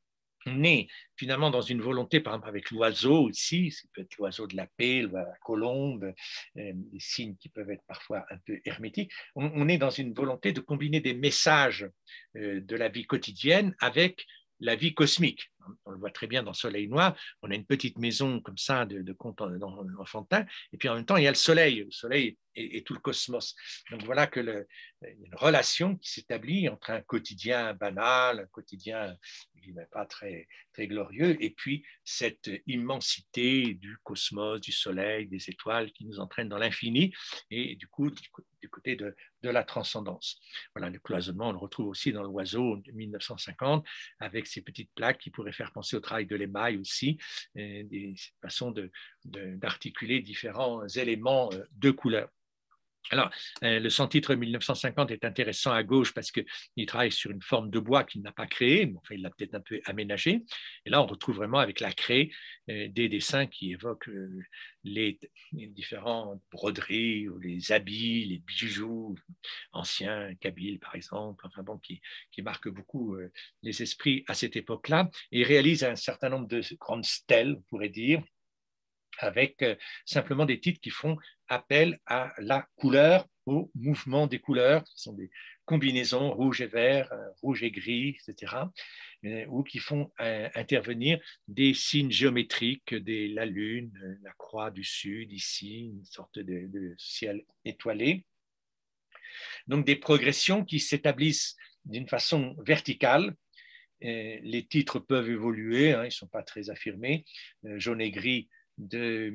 on est finalement dans une volonté, par exemple avec l'oiseau ici, ça peut être l'oiseau de la paix, la colombe, des signes qui peuvent être parfois un peu hermétiques. On est dans une volonté de combiner des messages de la vie quotidienne avec la vie cosmique. On le voit très bien dans Soleil Noir, on a une petite maison comme ça de conte enfantin, et puis en même temps il y a le soleil et tout le cosmos. Donc voilà que il y a une relation qui s'établit entre un quotidien banal, un quotidien pas très, très glorieux, et puis cette immensité du cosmos, du soleil, des étoiles qui nous entraînent dans l'infini, et du coup, du côté de la transcendance. Voilà, le cloisonnement, on le retrouve aussi dans l'oiseau de 1950, avec ces petites plaques qui pourraient faire penser au travail de l'émail aussi, des façons d'articuler différents éléments de couleur. Alors, le sans-titre 1950 est intéressant à gauche parce qu'il travaille sur une forme de bois qu'il n'a pas créée, mais enfin, il l'a peut-être un peu aménagé. Et là, on retrouve vraiment avec la craie des dessins qui évoquent les différentes broderies, ou les habits, les bijoux anciens, kabyles par exemple, enfin bon, qui marquent beaucoup les esprits à cette époque-là. Et il réalise un certain nombre de grandes stèles, on pourrait dire, avec simplement des titres qui font appel à la couleur, au mouvement des couleurs. Ce sont des combinaisons rouge et vert, rouge et gris, etc., ou qui font intervenir des signes géométriques, la lune, la croix du sud, ici, une sorte de ciel étoilé. Donc des progressions qui s'établissent d'une façon verticale. Les titres peuvent évoluer, hein, ils ne sont pas très affirmés. Jaune et gris de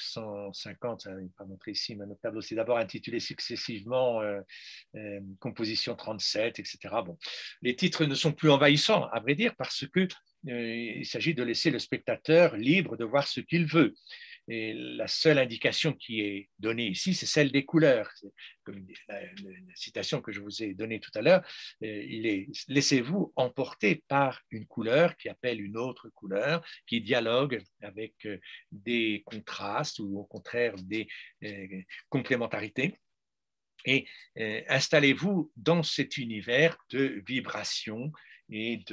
1950, ça n'est pas montré ici, mais notre tableau, c'est d'abord intitulé successivement Composition 37, etc. Bon, les titres ne sont plus envahissants, à vrai dire, parce que il s'agit de laisser le spectateur libre de voir ce qu'il veut. Et la seule indication qui est donnée ici, c'est celle des couleurs. Comme la citation que je vous ai donnée tout à l'heure, il est laissez-vous emporter par une couleur qui appelle une autre couleur, qui dialogue avec des contrastes ou au contraire des complémentarités. Et installez-vous dans cet univers de vibration et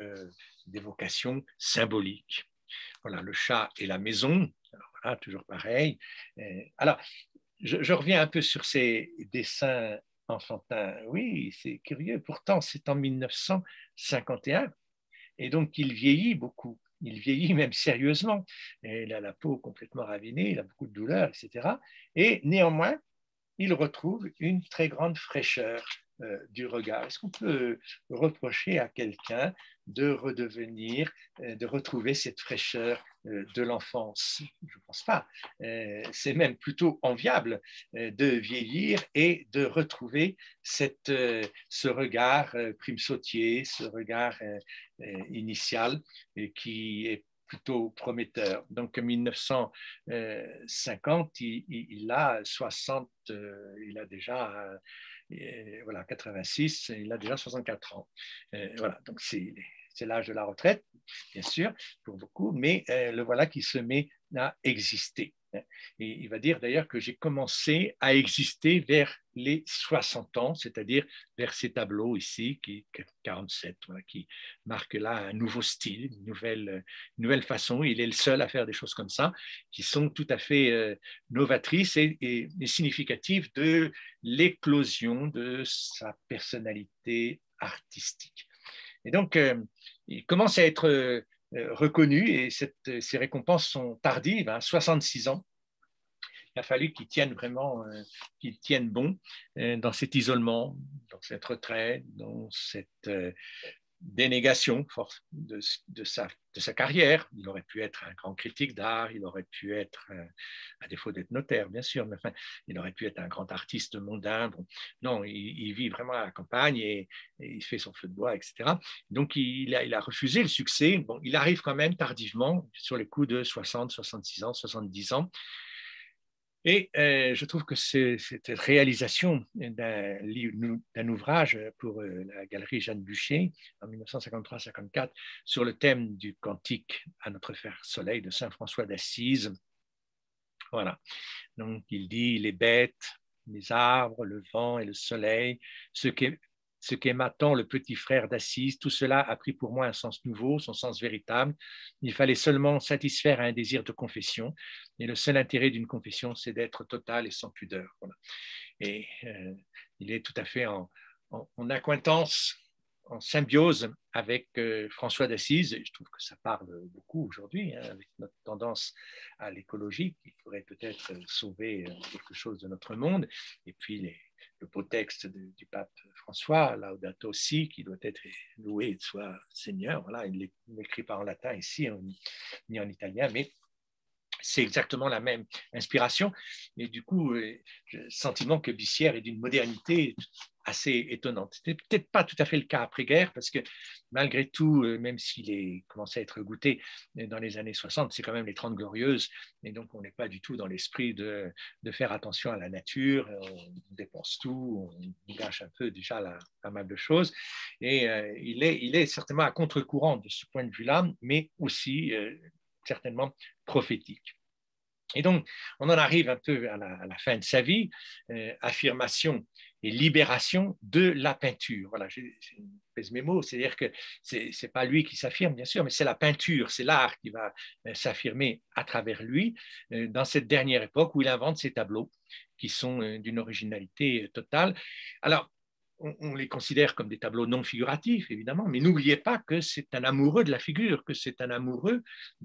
d'évocation symbolique. Voilà, le chat et la maison. Alors, voilà, toujours pareil. Alors, je reviens un peu sur ces dessins enfantins. Oui, c'est curieux. Pourtant, c'est en 1951. Et donc, il vieillit beaucoup. Il vieillit même sérieusement. Et il a la peau complètement ravinée, il a beaucoup de douleurs, etc. Et néanmoins, il retrouve une très grande fraîcheur du regard. Est-ce qu'on peut reprocher à quelqu'un de redevenir, de retrouver cette fraîcheur de l'enfance? Je ne pense pas. C'est même plutôt enviable de vieillir et de retrouver ce regard prime sautier, ce regard initial qui est plutôt prometteur. Donc, en 1950, il a 60, il a déjà, voilà, 86, il a déjà 64 ans. Voilà, donc c'est l'âge de la retraite, bien sûr, pour beaucoup, mais le voilà qui se met à exister. Et il va dire d'ailleurs que j'ai commencé à exister vers les 60 ans, c'est-à-dire vers ces tableaux ici, qui 47, voilà, qui marquent là un nouveau style, une nouvelle façon. Il est le seul à faire des choses comme ça, qui sont tout à fait novatrices et significatives de l'éclosion de sa personnalité artistique. Et donc, il commence à être reconnu et ces récompenses sont tardives, hein, 66 ans. il a fallu qu'il tienne vraiment, qu'il tienne bon dans cet isolement, dans cette retraite, dans cette dénégation de sa carrière. Il aurait pu être un grand critique d'art, il aurait pu être, à défaut d'être notaire, bien sûr, mais enfin, il aurait pu être un grand artiste mondain. Bon, non, il vit vraiment à la campagne et il fait son feu de bois, etc. Donc, il a refusé le succès. Bon, il arrive quand même tardivement, sur les coups de 60, 66 ans, 70 ans. Et je trouve que cette réalisation d'un ouvrage pour la galerie Jeanne Bucher en 1953-54 sur le thème du cantique à notre frère Soleil de Saint François d'Assise. Voilà. Donc il dit les bêtes, les arbres, le vent et le soleil, ce qu'est Maton, le petit frère d'Assise, tout cela a pris pour moi un sens nouveau, son sens véritable. Il fallait seulement satisfaire à un désir de confession. Et le seul intérêt d'une confession, c'est d'être total et sans pudeur. Voilà. Et il est tout à fait en accointance, en symbiose avec François d'Assise. Et je trouve que ça parle beaucoup aujourd'hui, hein, avec notre tendance à l'écologie, qui pourrait peut-être sauver quelque chose de notre monde. Et puis le beau texte du pape François, Laudato Si, qui doit être loué de soi Seigneur. Voilà, il n'écrit pas en latin ici, ni en italien, mais c'est exactement la même inspiration. Et du coup, j'ai le sentiment que Bissière est d'une modernité assez étonnante. C'était peut-être pas tout à fait le cas après-guerre, parce que malgré tout, même s'il est commencé à être goûté dans les années 60, c'est quand même les 30 glorieuses, et donc on n'est pas du tout dans l'esprit de faire attention à la nature, on dépense tout, on gâche un peu déjà pas mal de choses, et il est certainement à contre-courant de ce point de vue-là, mais aussi certainement prophétique. Et donc, on en arrive un peu à la fin de sa vie, affirmation et libération de la peinture. Voilà, je pèse mes mots, c'est-à-dire que ce n'est pas lui qui s'affirme, bien sûr, mais c'est la peinture, c'est l'art qui va s'affirmer à travers lui dans cette dernière époque où il invente ces tableaux qui sont d'une originalité totale. Alors, on les considère comme des tableaux non figuratifs, évidemment, mais n'oubliez pas que c'est un amoureux de la figure, que c'est un amoureux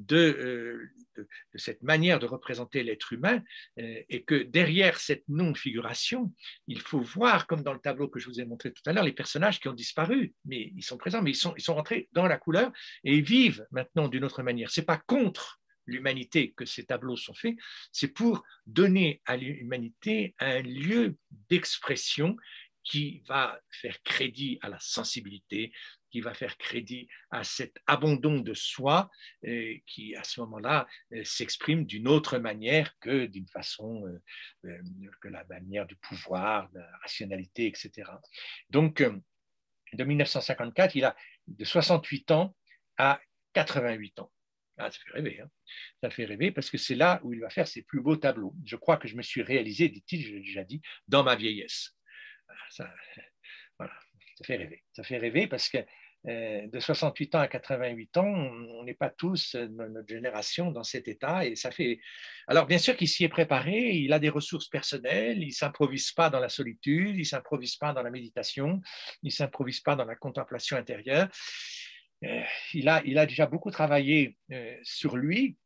de cette manière de représenter l'être humain, et que derrière cette non-figuration, il faut voir, comme dans le tableau que je vous ai montré tout à l'heure, les personnages qui ont disparu, mais ils sont présents, mais ils sont rentrés dans la couleur et ils vivent maintenant d'une autre manière. Ce n'est pas contre l'humanité que ces tableaux sont faits, c'est pour donner à l'humanité un lieu d'expression qui va faire crédit à la sensibilité, qui va faire crédit à cet abandon de soi qui, à ce moment-là, s'exprime d'une autre manière que d'une façon, que la manière du pouvoir, de la rationalité, etc. Donc, de 1954, il a de 68 ans à 88 ans. Ah, ça fait rêver, hein. Ça fait rêver parce que c'est là où il va faire ses plus beaux tableaux. Je crois que je me suis réalisé, dit-il, je l'ai déjà dit, dans ma vieillesse. Ça, voilà, ça fait rêver. Ça fait rêver parce que de 68 ans à 88 ans, on n'est pas tous, notre génération, dans cet état. Et ça fait. Alors, bien sûr qu'il s'y est préparé, il a des ressources personnelles, il ne s'improvise pas dans la solitude, il ne s'improvise pas dans la méditation, il ne s'improvise pas dans la contemplation intérieure. Il a déjà beaucoup travaillé sur lui.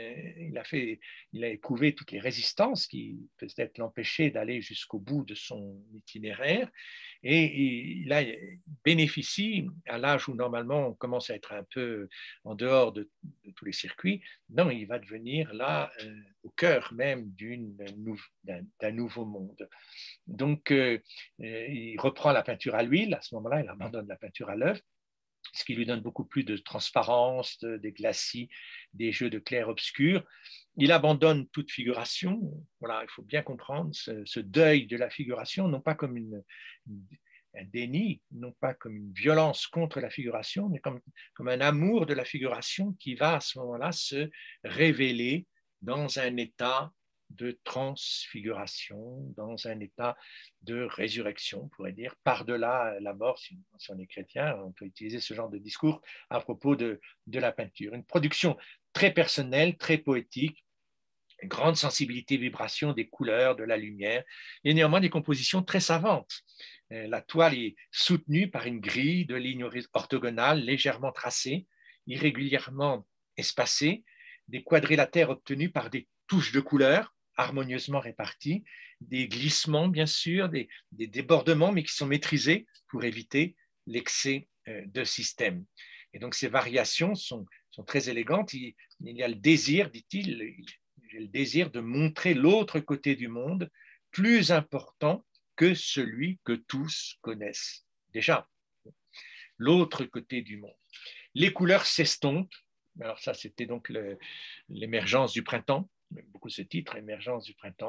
Il a éprouvé toutes les résistances qui peut-être l'empêchaient d'aller jusqu'au bout de son itinéraire. Et il bénéficie, à l'âge où normalement on commence à être un peu en dehors de tous les circuits, non, il va devenir là au cœur même d'un nouveau monde. Donc, il reprend la peinture à l'huile, à ce moment-là, il abandonne la peinture à l'œuvre, ce qui lui donne beaucoup plus de transparence, des glacis, des jeux de clair-obscur. Il abandonne toute figuration. Voilà, il faut bien comprendre ce deuil de la figuration, non pas comme un déni, non pas comme une violence contre la figuration, mais comme un amour de la figuration qui va à ce moment-là se révéler dans un état de transfiguration, dans un état de résurrection, on pourrait dire, par-delà la mort, si on est chrétien, on peut utiliser ce genre de discours à propos de la peinture. Une production très personnelle, très poétique, grande sensibilité, vibration des couleurs, de la lumière, et néanmoins des compositions très savantes. La toile est soutenue par une grille de lignes orthogonales légèrement tracées, irrégulièrement espacées, des quadrilatères obtenus par des touches de couleurs. harmonieusement répartis, des glissements bien sûr, des débordements, mais qui sont maîtrisés pour éviter l'excès de système. Et donc ces variations sont très élégantes. Il y a le désir, dit-il, j'ai le désir de montrer l'autre côté du monde plus important que celui que tous connaissent déjà, l'autre côté du monde. Les couleurs s'estompent. Alors ça, c'était donc l'émergence du printemps. Beaucoup ce titre, émergence du printemps,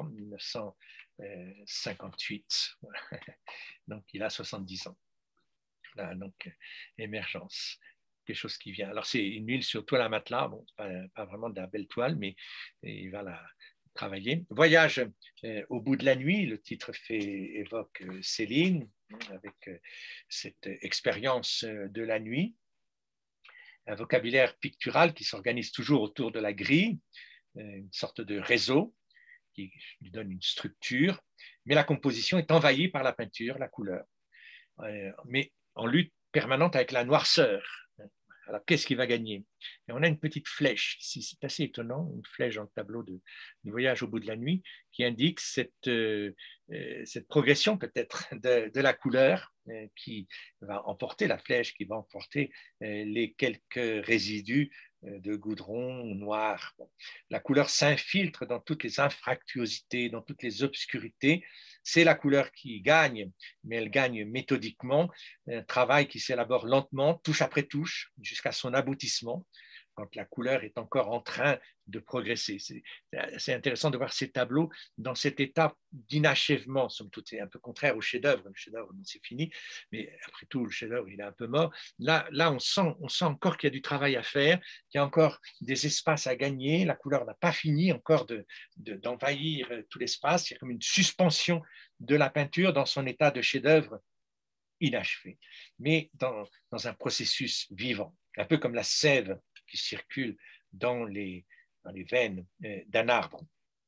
1958. Donc il a 70 ans. Là, donc émergence, quelque chose qui vient. Alors c'est une huile sur toile à matelas, bon, pas vraiment de la belle toile, mais il va la travailler. Voyage au bout de la nuit, le titre évoque Céline, avec cette expérience de la nuit. Un vocabulaire pictural qui s'organise toujours autour de la grille, une sorte de réseau qui lui donne une structure, mais la composition est envahie par la peinture, la couleur, mais en lutte permanente avec la noirceur. Alors, qu'est-ce qui va gagner? Et on a une petite flèche ici, c'est assez étonnant, une flèche dans le tableau du voyage au bout de la nuit qui indique cette progression peut-être de la couleur qui va emporter la flèche, qui va emporter les quelques résidus de goudron noir. Bon. La couleur s'infiltre dans toutes les infractuosités, dans toutes les obscurités. C'est la couleur qui gagne, mais elle gagne méthodiquement. Un travail qui s'élabore lentement, touche après touche, jusqu'à son aboutissement, quand la couleur est encore en train de progresser. C'est intéressant de voir ces tableaux dans cet état d'inachèvement, somme toute. C'est un peu contraire au chef-d'œuvre. Le chef-d'œuvre, c'est fini, mais après tout, le chef-d'œuvre, il est un peu mort. Là on sent encore qu'il y a du travail à faire, qu'il y a encore des espaces à gagner. La couleur n'a pas fini encore d'envahir tout l'espace. Il y a comme une suspension de la peinture dans son état de chef-d'œuvre inachevé, mais dans un processus vivant, un peu comme la sève qui circule dans les veines d'un arbre.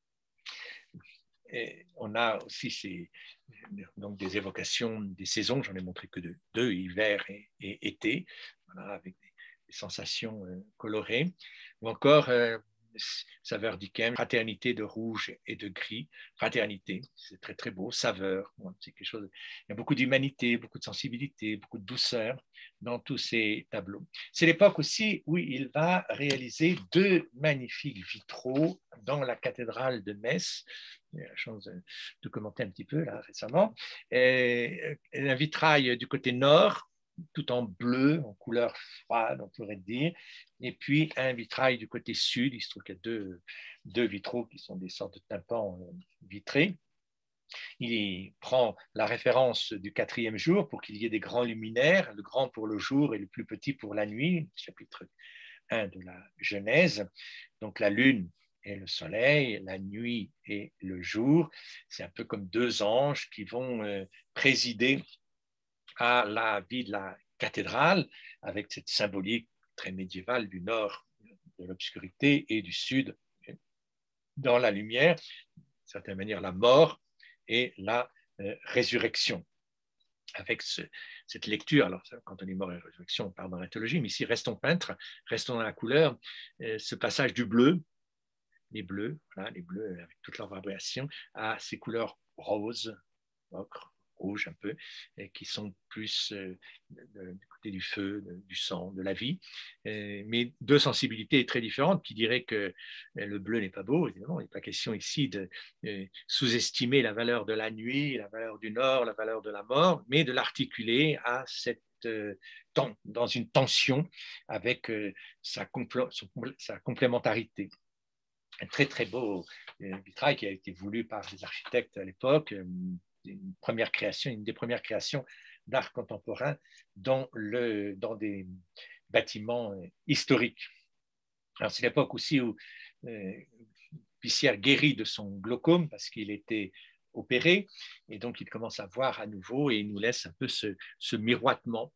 Et on a aussi donc des évocations des saisons, j'en ai montré que deux, hiver et été, voilà, avec des sensations colorées, ou encore saveur d'Yquem, fraternité de rouge et de gris, fraternité, c'est très très beau, saveur, c'est quelque chose, il y a beaucoup d'humanité, beaucoup de sensibilité, beaucoup de douceur dans tous ces tableaux. C'est l'époque aussi où il va réaliser deux magnifiques vitraux dans la cathédrale de Metz. J'ai la chance de commenter un petit peu là récemment. Un vitrail du côté nord, tout en bleu, en couleur froide, on pourrait dire, et puis un vitrail du côté sud. Il se trouve qu'il y a deux vitraux qui sont des sortes de tympans vitrés. Il prend la référence du 4e jour pour qu'il y ait des grands luminaires, le grand pour le jour et le plus petit pour la nuit, chapitre 1 de la Genèse. Donc la lune et le soleil, la nuit et le jour. C'est un peu comme deux anges qui vont présider à la vie de la cathédrale, avec cette symbolique très médiévale du nord de l'obscurité et du sud dans la lumière, d'une certaine manière la mort et la résurrection. Avec cette lecture, alors quand on est mort et résurrection, on parle dans la théologie, mais ici, restons peintres, restons dans la couleur, ce passage du bleu, les bleus avec toutes leurs variations, à ces couleurs roses, ocre, rouge un peu, qui sont plus du côté du feu, du sang, de la vie, mais deux sensibilités très différentes qui diraient que le bleu n'est pas beau, évidemment, il n'est pas question ici de sous-estimer la valeur de la nuit, la valeur du nord, la valeur de la mort, mais de l'articuler à cette dans une tension avec sa complémentarité. Un très très beau vitrail qui a été voulu par les architectes à l'époque, une des premières créations d'art contemporain dans des bâtiments historiques. Alors c'est l'époque aussi où Pissière guérit de son glaucome parce qu'il était opéré, et donc il commence à voir à nouveau et il nous laisse un peu ce miroitement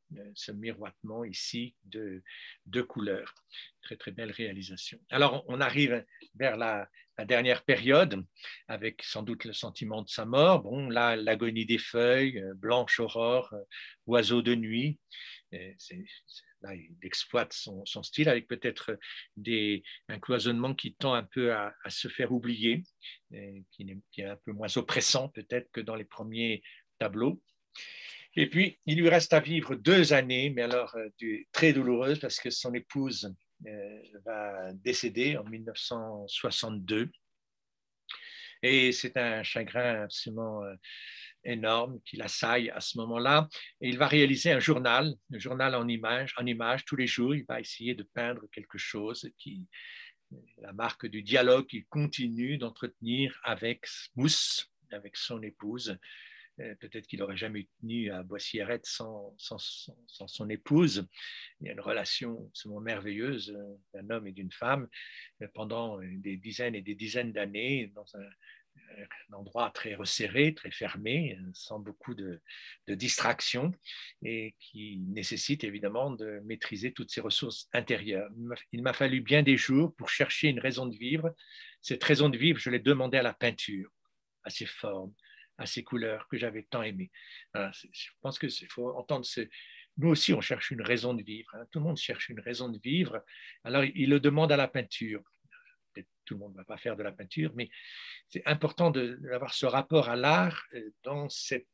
ici de couleurs. Très très belle réalisation. Alors on arrive vers la dernière période avec sans doute le sentiment de sa mort. Bon, là, l'agonie des feuilles, blanche aurore, oiseau de nuit, c'est là, il exploite son style avec peut-être un cloisonnement qui tend un peu à se faire oublier, qui est un peu moins oppressant peut-être que dans les premiers tableaux. Et puis, il lui reste à vivre 2 années, mais alors très douloureuses parce que son épouse va décéder en 1962. Et c'est un chagrin absolument énorme qui l'assaille à ce moment-là. Et il va réaliser un journal en images tous les jours. Il va essayer de peindre quelque chose qui la marque du dialogue qu'il continue d'entretenir avec Mousse, avec son épouse. Peut-être qu'il n'aurait jamais tenu à Boissiérette sans son épouse. Il y a une relation absolument merveilleuse d'un homme et d'une femme pendant des dizaines et des dizaines d'années dans un endroit très resserré, très fermé, sans beaucoup de distractions et qui nécessite évidemment de maîtriser toutes ses ressources intérieures. Il m'a fallu bien des jours pour chercher une raison de vivre. Cette raison de vivre, je l'ai demandée à la peinture, à ses formes, à ses couleurs que j'avais tant aimées. Voilà, je pense qu'il faut entendre nous aussi, on cherche une raison de vivre. Hein. Tout le monde cherche une raison de vivre. Alors, il le demande à la peinture. Peut-être tout le monde ne va pas faire de la peinture, mais c'est important d'avoir ce rapport à l'art dans cette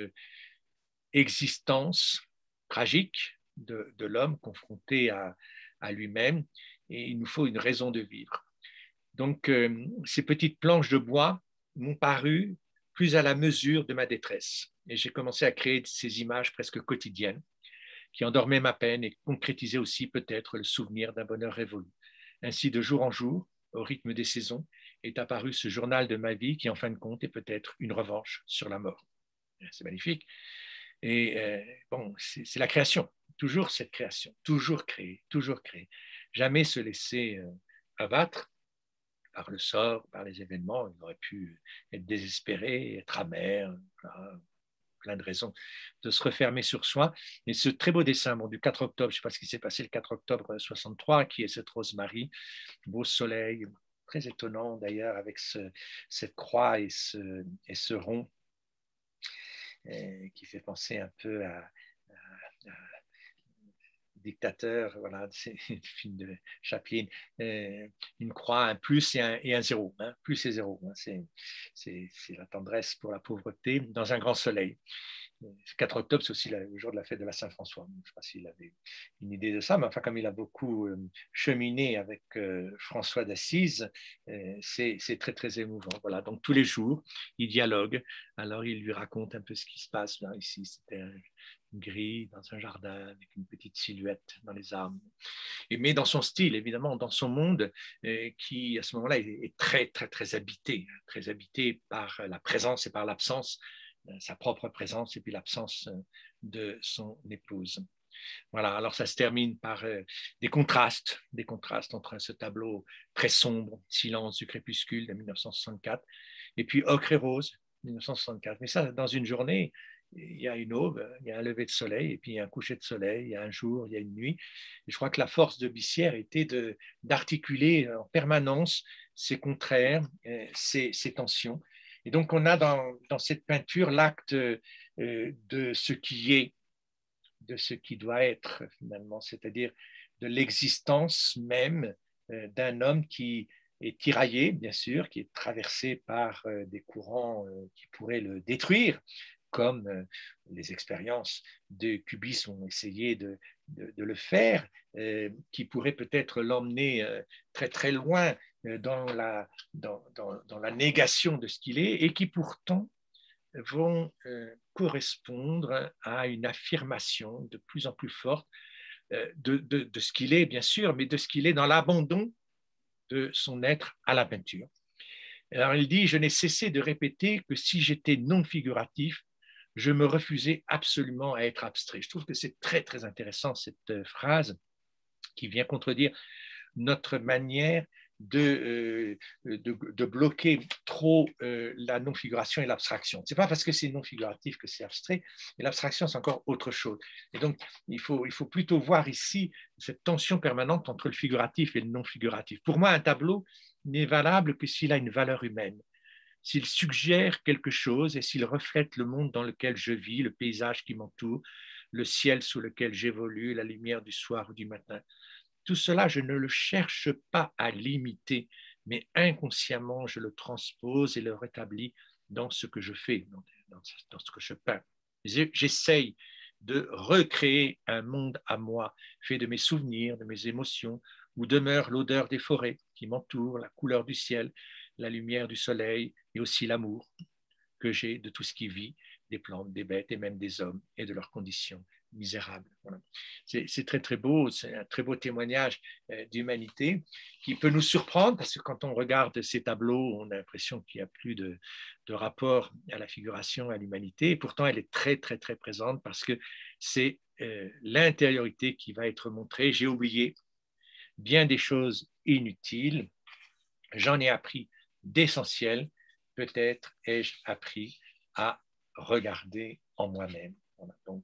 existence tragique de l'homme confronté à lui-même. Et il nous faut une raison de vivre. Donc, ces petites planches de bois m'ont paru plus à la mesure de ma détresse. Et j'ai commencé à créer ces images presque quotidiennes qui endormaient ma peine et concrétisaient aussi peut-être le souvenir d'un bonheur révolu. Ainsi, de jour en jour, au rythme des saisons, est apparu ce journal de ma vie qui, en fin de compte, est peut-être une revanche sur la mort. C'est magnifique. Et bon, c'est la création, toujours cette création, toujours créer, toujours créer. Jamais se laisser abattre par le sort, par les événements. Il aurait pu être désespéré, être amer, voilà, plein de raisons de se refermer sur soi. Et ce très beau dessin du 4 octobre, je ne sais pas ce qui s'est passé le 4 octobre 63, qui est cette Rose-Marie, beau soleil, très étonnant d'ailleurs, avec cette croix et ce rond qui fait penser un peu à Dictateur, voilà, c'est le film de Chaplin, une croix, un plus et un zéro, hein, plus et zéro, hein, c'est la tendresse pour la pauvreté dans un grand soleil. Le 4 octobre, c'est aussi le jour de la fête de la Saint-François. Je ne sais pas s'il avait une idée de ça, mais enfin, comme il a beaucoup cheminé avec François d'Assise, c'est très, très émouvant. Voilà, donc tous les jours, il dialogue. Alors, il lui raconte un peu ce qui se passe. Là, ici, c'était une grille dans un jardin avec une petite silhouette dans les arbres. Mais dans son style, évidemment, dans son monde, qui, à ce moment-là, est très, très, très habité par la présence et par l'absence sa propre présence et puis l'absence de son épouse. Voilà, alors ça se termine par des contrastes entre ce tableau très sombre, Silence du crépuscule de 1964, et puis Ocre et rose, 1964. Mais ça, dans une journée, il y a une aube, il y a un lever de soleil, et puis il y a un coucher de soleil, il y a un jour, il y a une nuit. Et je crois que la force de Bissière était d'articuler en permanence ces contraires, ces tensions. Et donc, on a dans cette peinture l'acte de ce qui est, de ce qui doit être finalement, c'est-à-dire de l'existence même d'un homme qui est tiraillé, bien sûr, qui est traversé par des courants qui pourraient le détruire, comme les expériences de cubisme ont essayé de le faire, qui pourraient peut-être l'emmener très très loin dans la négation de ce qu'il est et qui pourtant vont correspondre à une affirmation de plus en plus forte de ce qu'il est, bien sûr, mais de ce qu'il est dans l'abandon de son être à la peinture. Alors il dit, je n'ai cessé de répéter que si j'étais non figuratif, je me refusais absolument à être abstrait. Je trouve que c'est très, très intéressant cette phrase qui vient contredire notre manière de bloquer trop la non-figuration et l'abstraction. Ce n'est pas parce que c'est non-figuratif que c'est abstrait, et l'abstraction, c'est encore autre chose. Et donc, il faut plutôt voir ici cette tension permanente entre le figuratif et le non-figuratif. Pour moi, un tableau n'est valable que s'il a une valeur humaine, s'il suggère quelque chose et s'il reflète le monde dans lequel je vis, le paysage qui m'entoure, le ciel sous lequel j'évolue, la lumière du soir ou du matin. Tout cela, je ne le cherche pas à l'imiter, mais inconsciemment, je le transpose et le rétablis dans ce que je fais, dans ce que je peins. J'essaye de recréer un monde à moi, fait de mes souvenirs, de mes émotions, où demeure l'odeur des forêts qui m'entourent, la couleur du ciel, la lumière du soleil et aussi l'amour que j'ai de tout ce qui vit, des plantes, des bêtes et même des hommes et de leurs conditions misérables. Voilà. C'est très très beau, c'est un très beau témoignage d'humanité qui peut nous surprendre parce que quand on regarde ces tableaux, on a l'impression qu'il n'y a plus de rapport à la figuration, à l'humanité. Et pourtant, elle est très très très présente parce que c'est l'intériorité qui va être montrée. J'ai oublié bien des choses inutiles. J'en ai appris d'essentiel. Peut-être ai-je appris à regarder en moi-même. Voilà. Donc,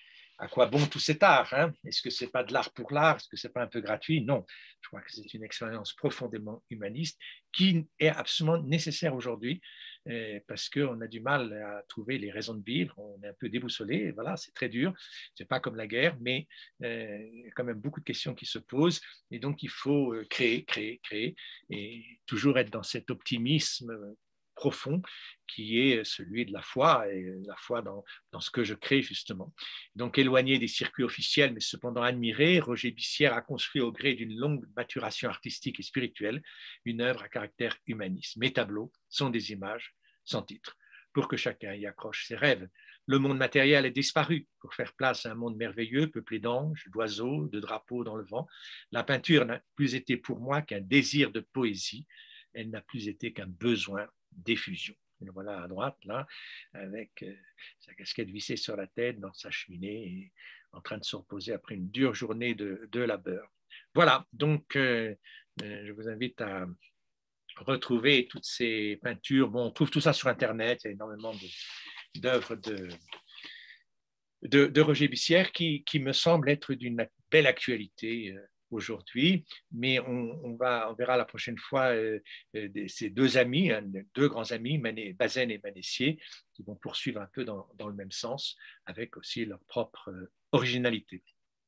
à quoi bon tout cet art, hein? Est-ce que ce n'est pas de l'art pour l'art? Est-ce que ce n'est pas un peu gratuit? Non. Je crois que c'est une expérience profondément humaniste qui est absolument nécessaire aujourd'hui parce qu'on a du mal à trouver les raisons de vivre. On est un peu déboussolé. Voilà, c'est très dur. Ce n'est pas comme la guerre, mais il y a quand même beaucoup de questions qui se posent. Et donc, il faut créer, créer, créer et toujours être dans cet optimisme profond qui est celui de la foi et la foi dans ce que je crée justement. Donc éloigné des circuits officiels mais cependant admiré, Roger Bissière a construit au gré d'une longue maturation artistique et spirituelle une œuvre à caractère humaniste. Mes tableaux sont des images sans titre pour que chacun y accroche ses rêves. Le monde matériel est disparu pour faire place à un monde merveilleux peuplé d'anges, d'oiseaux, de drapeaux dans le vent. La peinture n'a plus été pour moi qu'un désir de poésie, elle n'a plus été qu'un besoin d'effusion. Et le voilà à droite, là, avec sa casquette vissée sur la tête, dans sa cheminée, et en train de se reposer après une dure journée de labeur. Voilà, donc je vous invite à retrouver toutes ces peintures. Bon, on trouve tout ça sur Internet, il y a énormément d'œuvres de Roger Bissière qui me semble être d'une belle actualité aujourd'hui, mais on verra la prochaine fois ces deux amis, hein, deux grands amis, Bazaine et Manessier, qui vont poursuivre un peu dans le même sens, avec aussi leur propre originalité.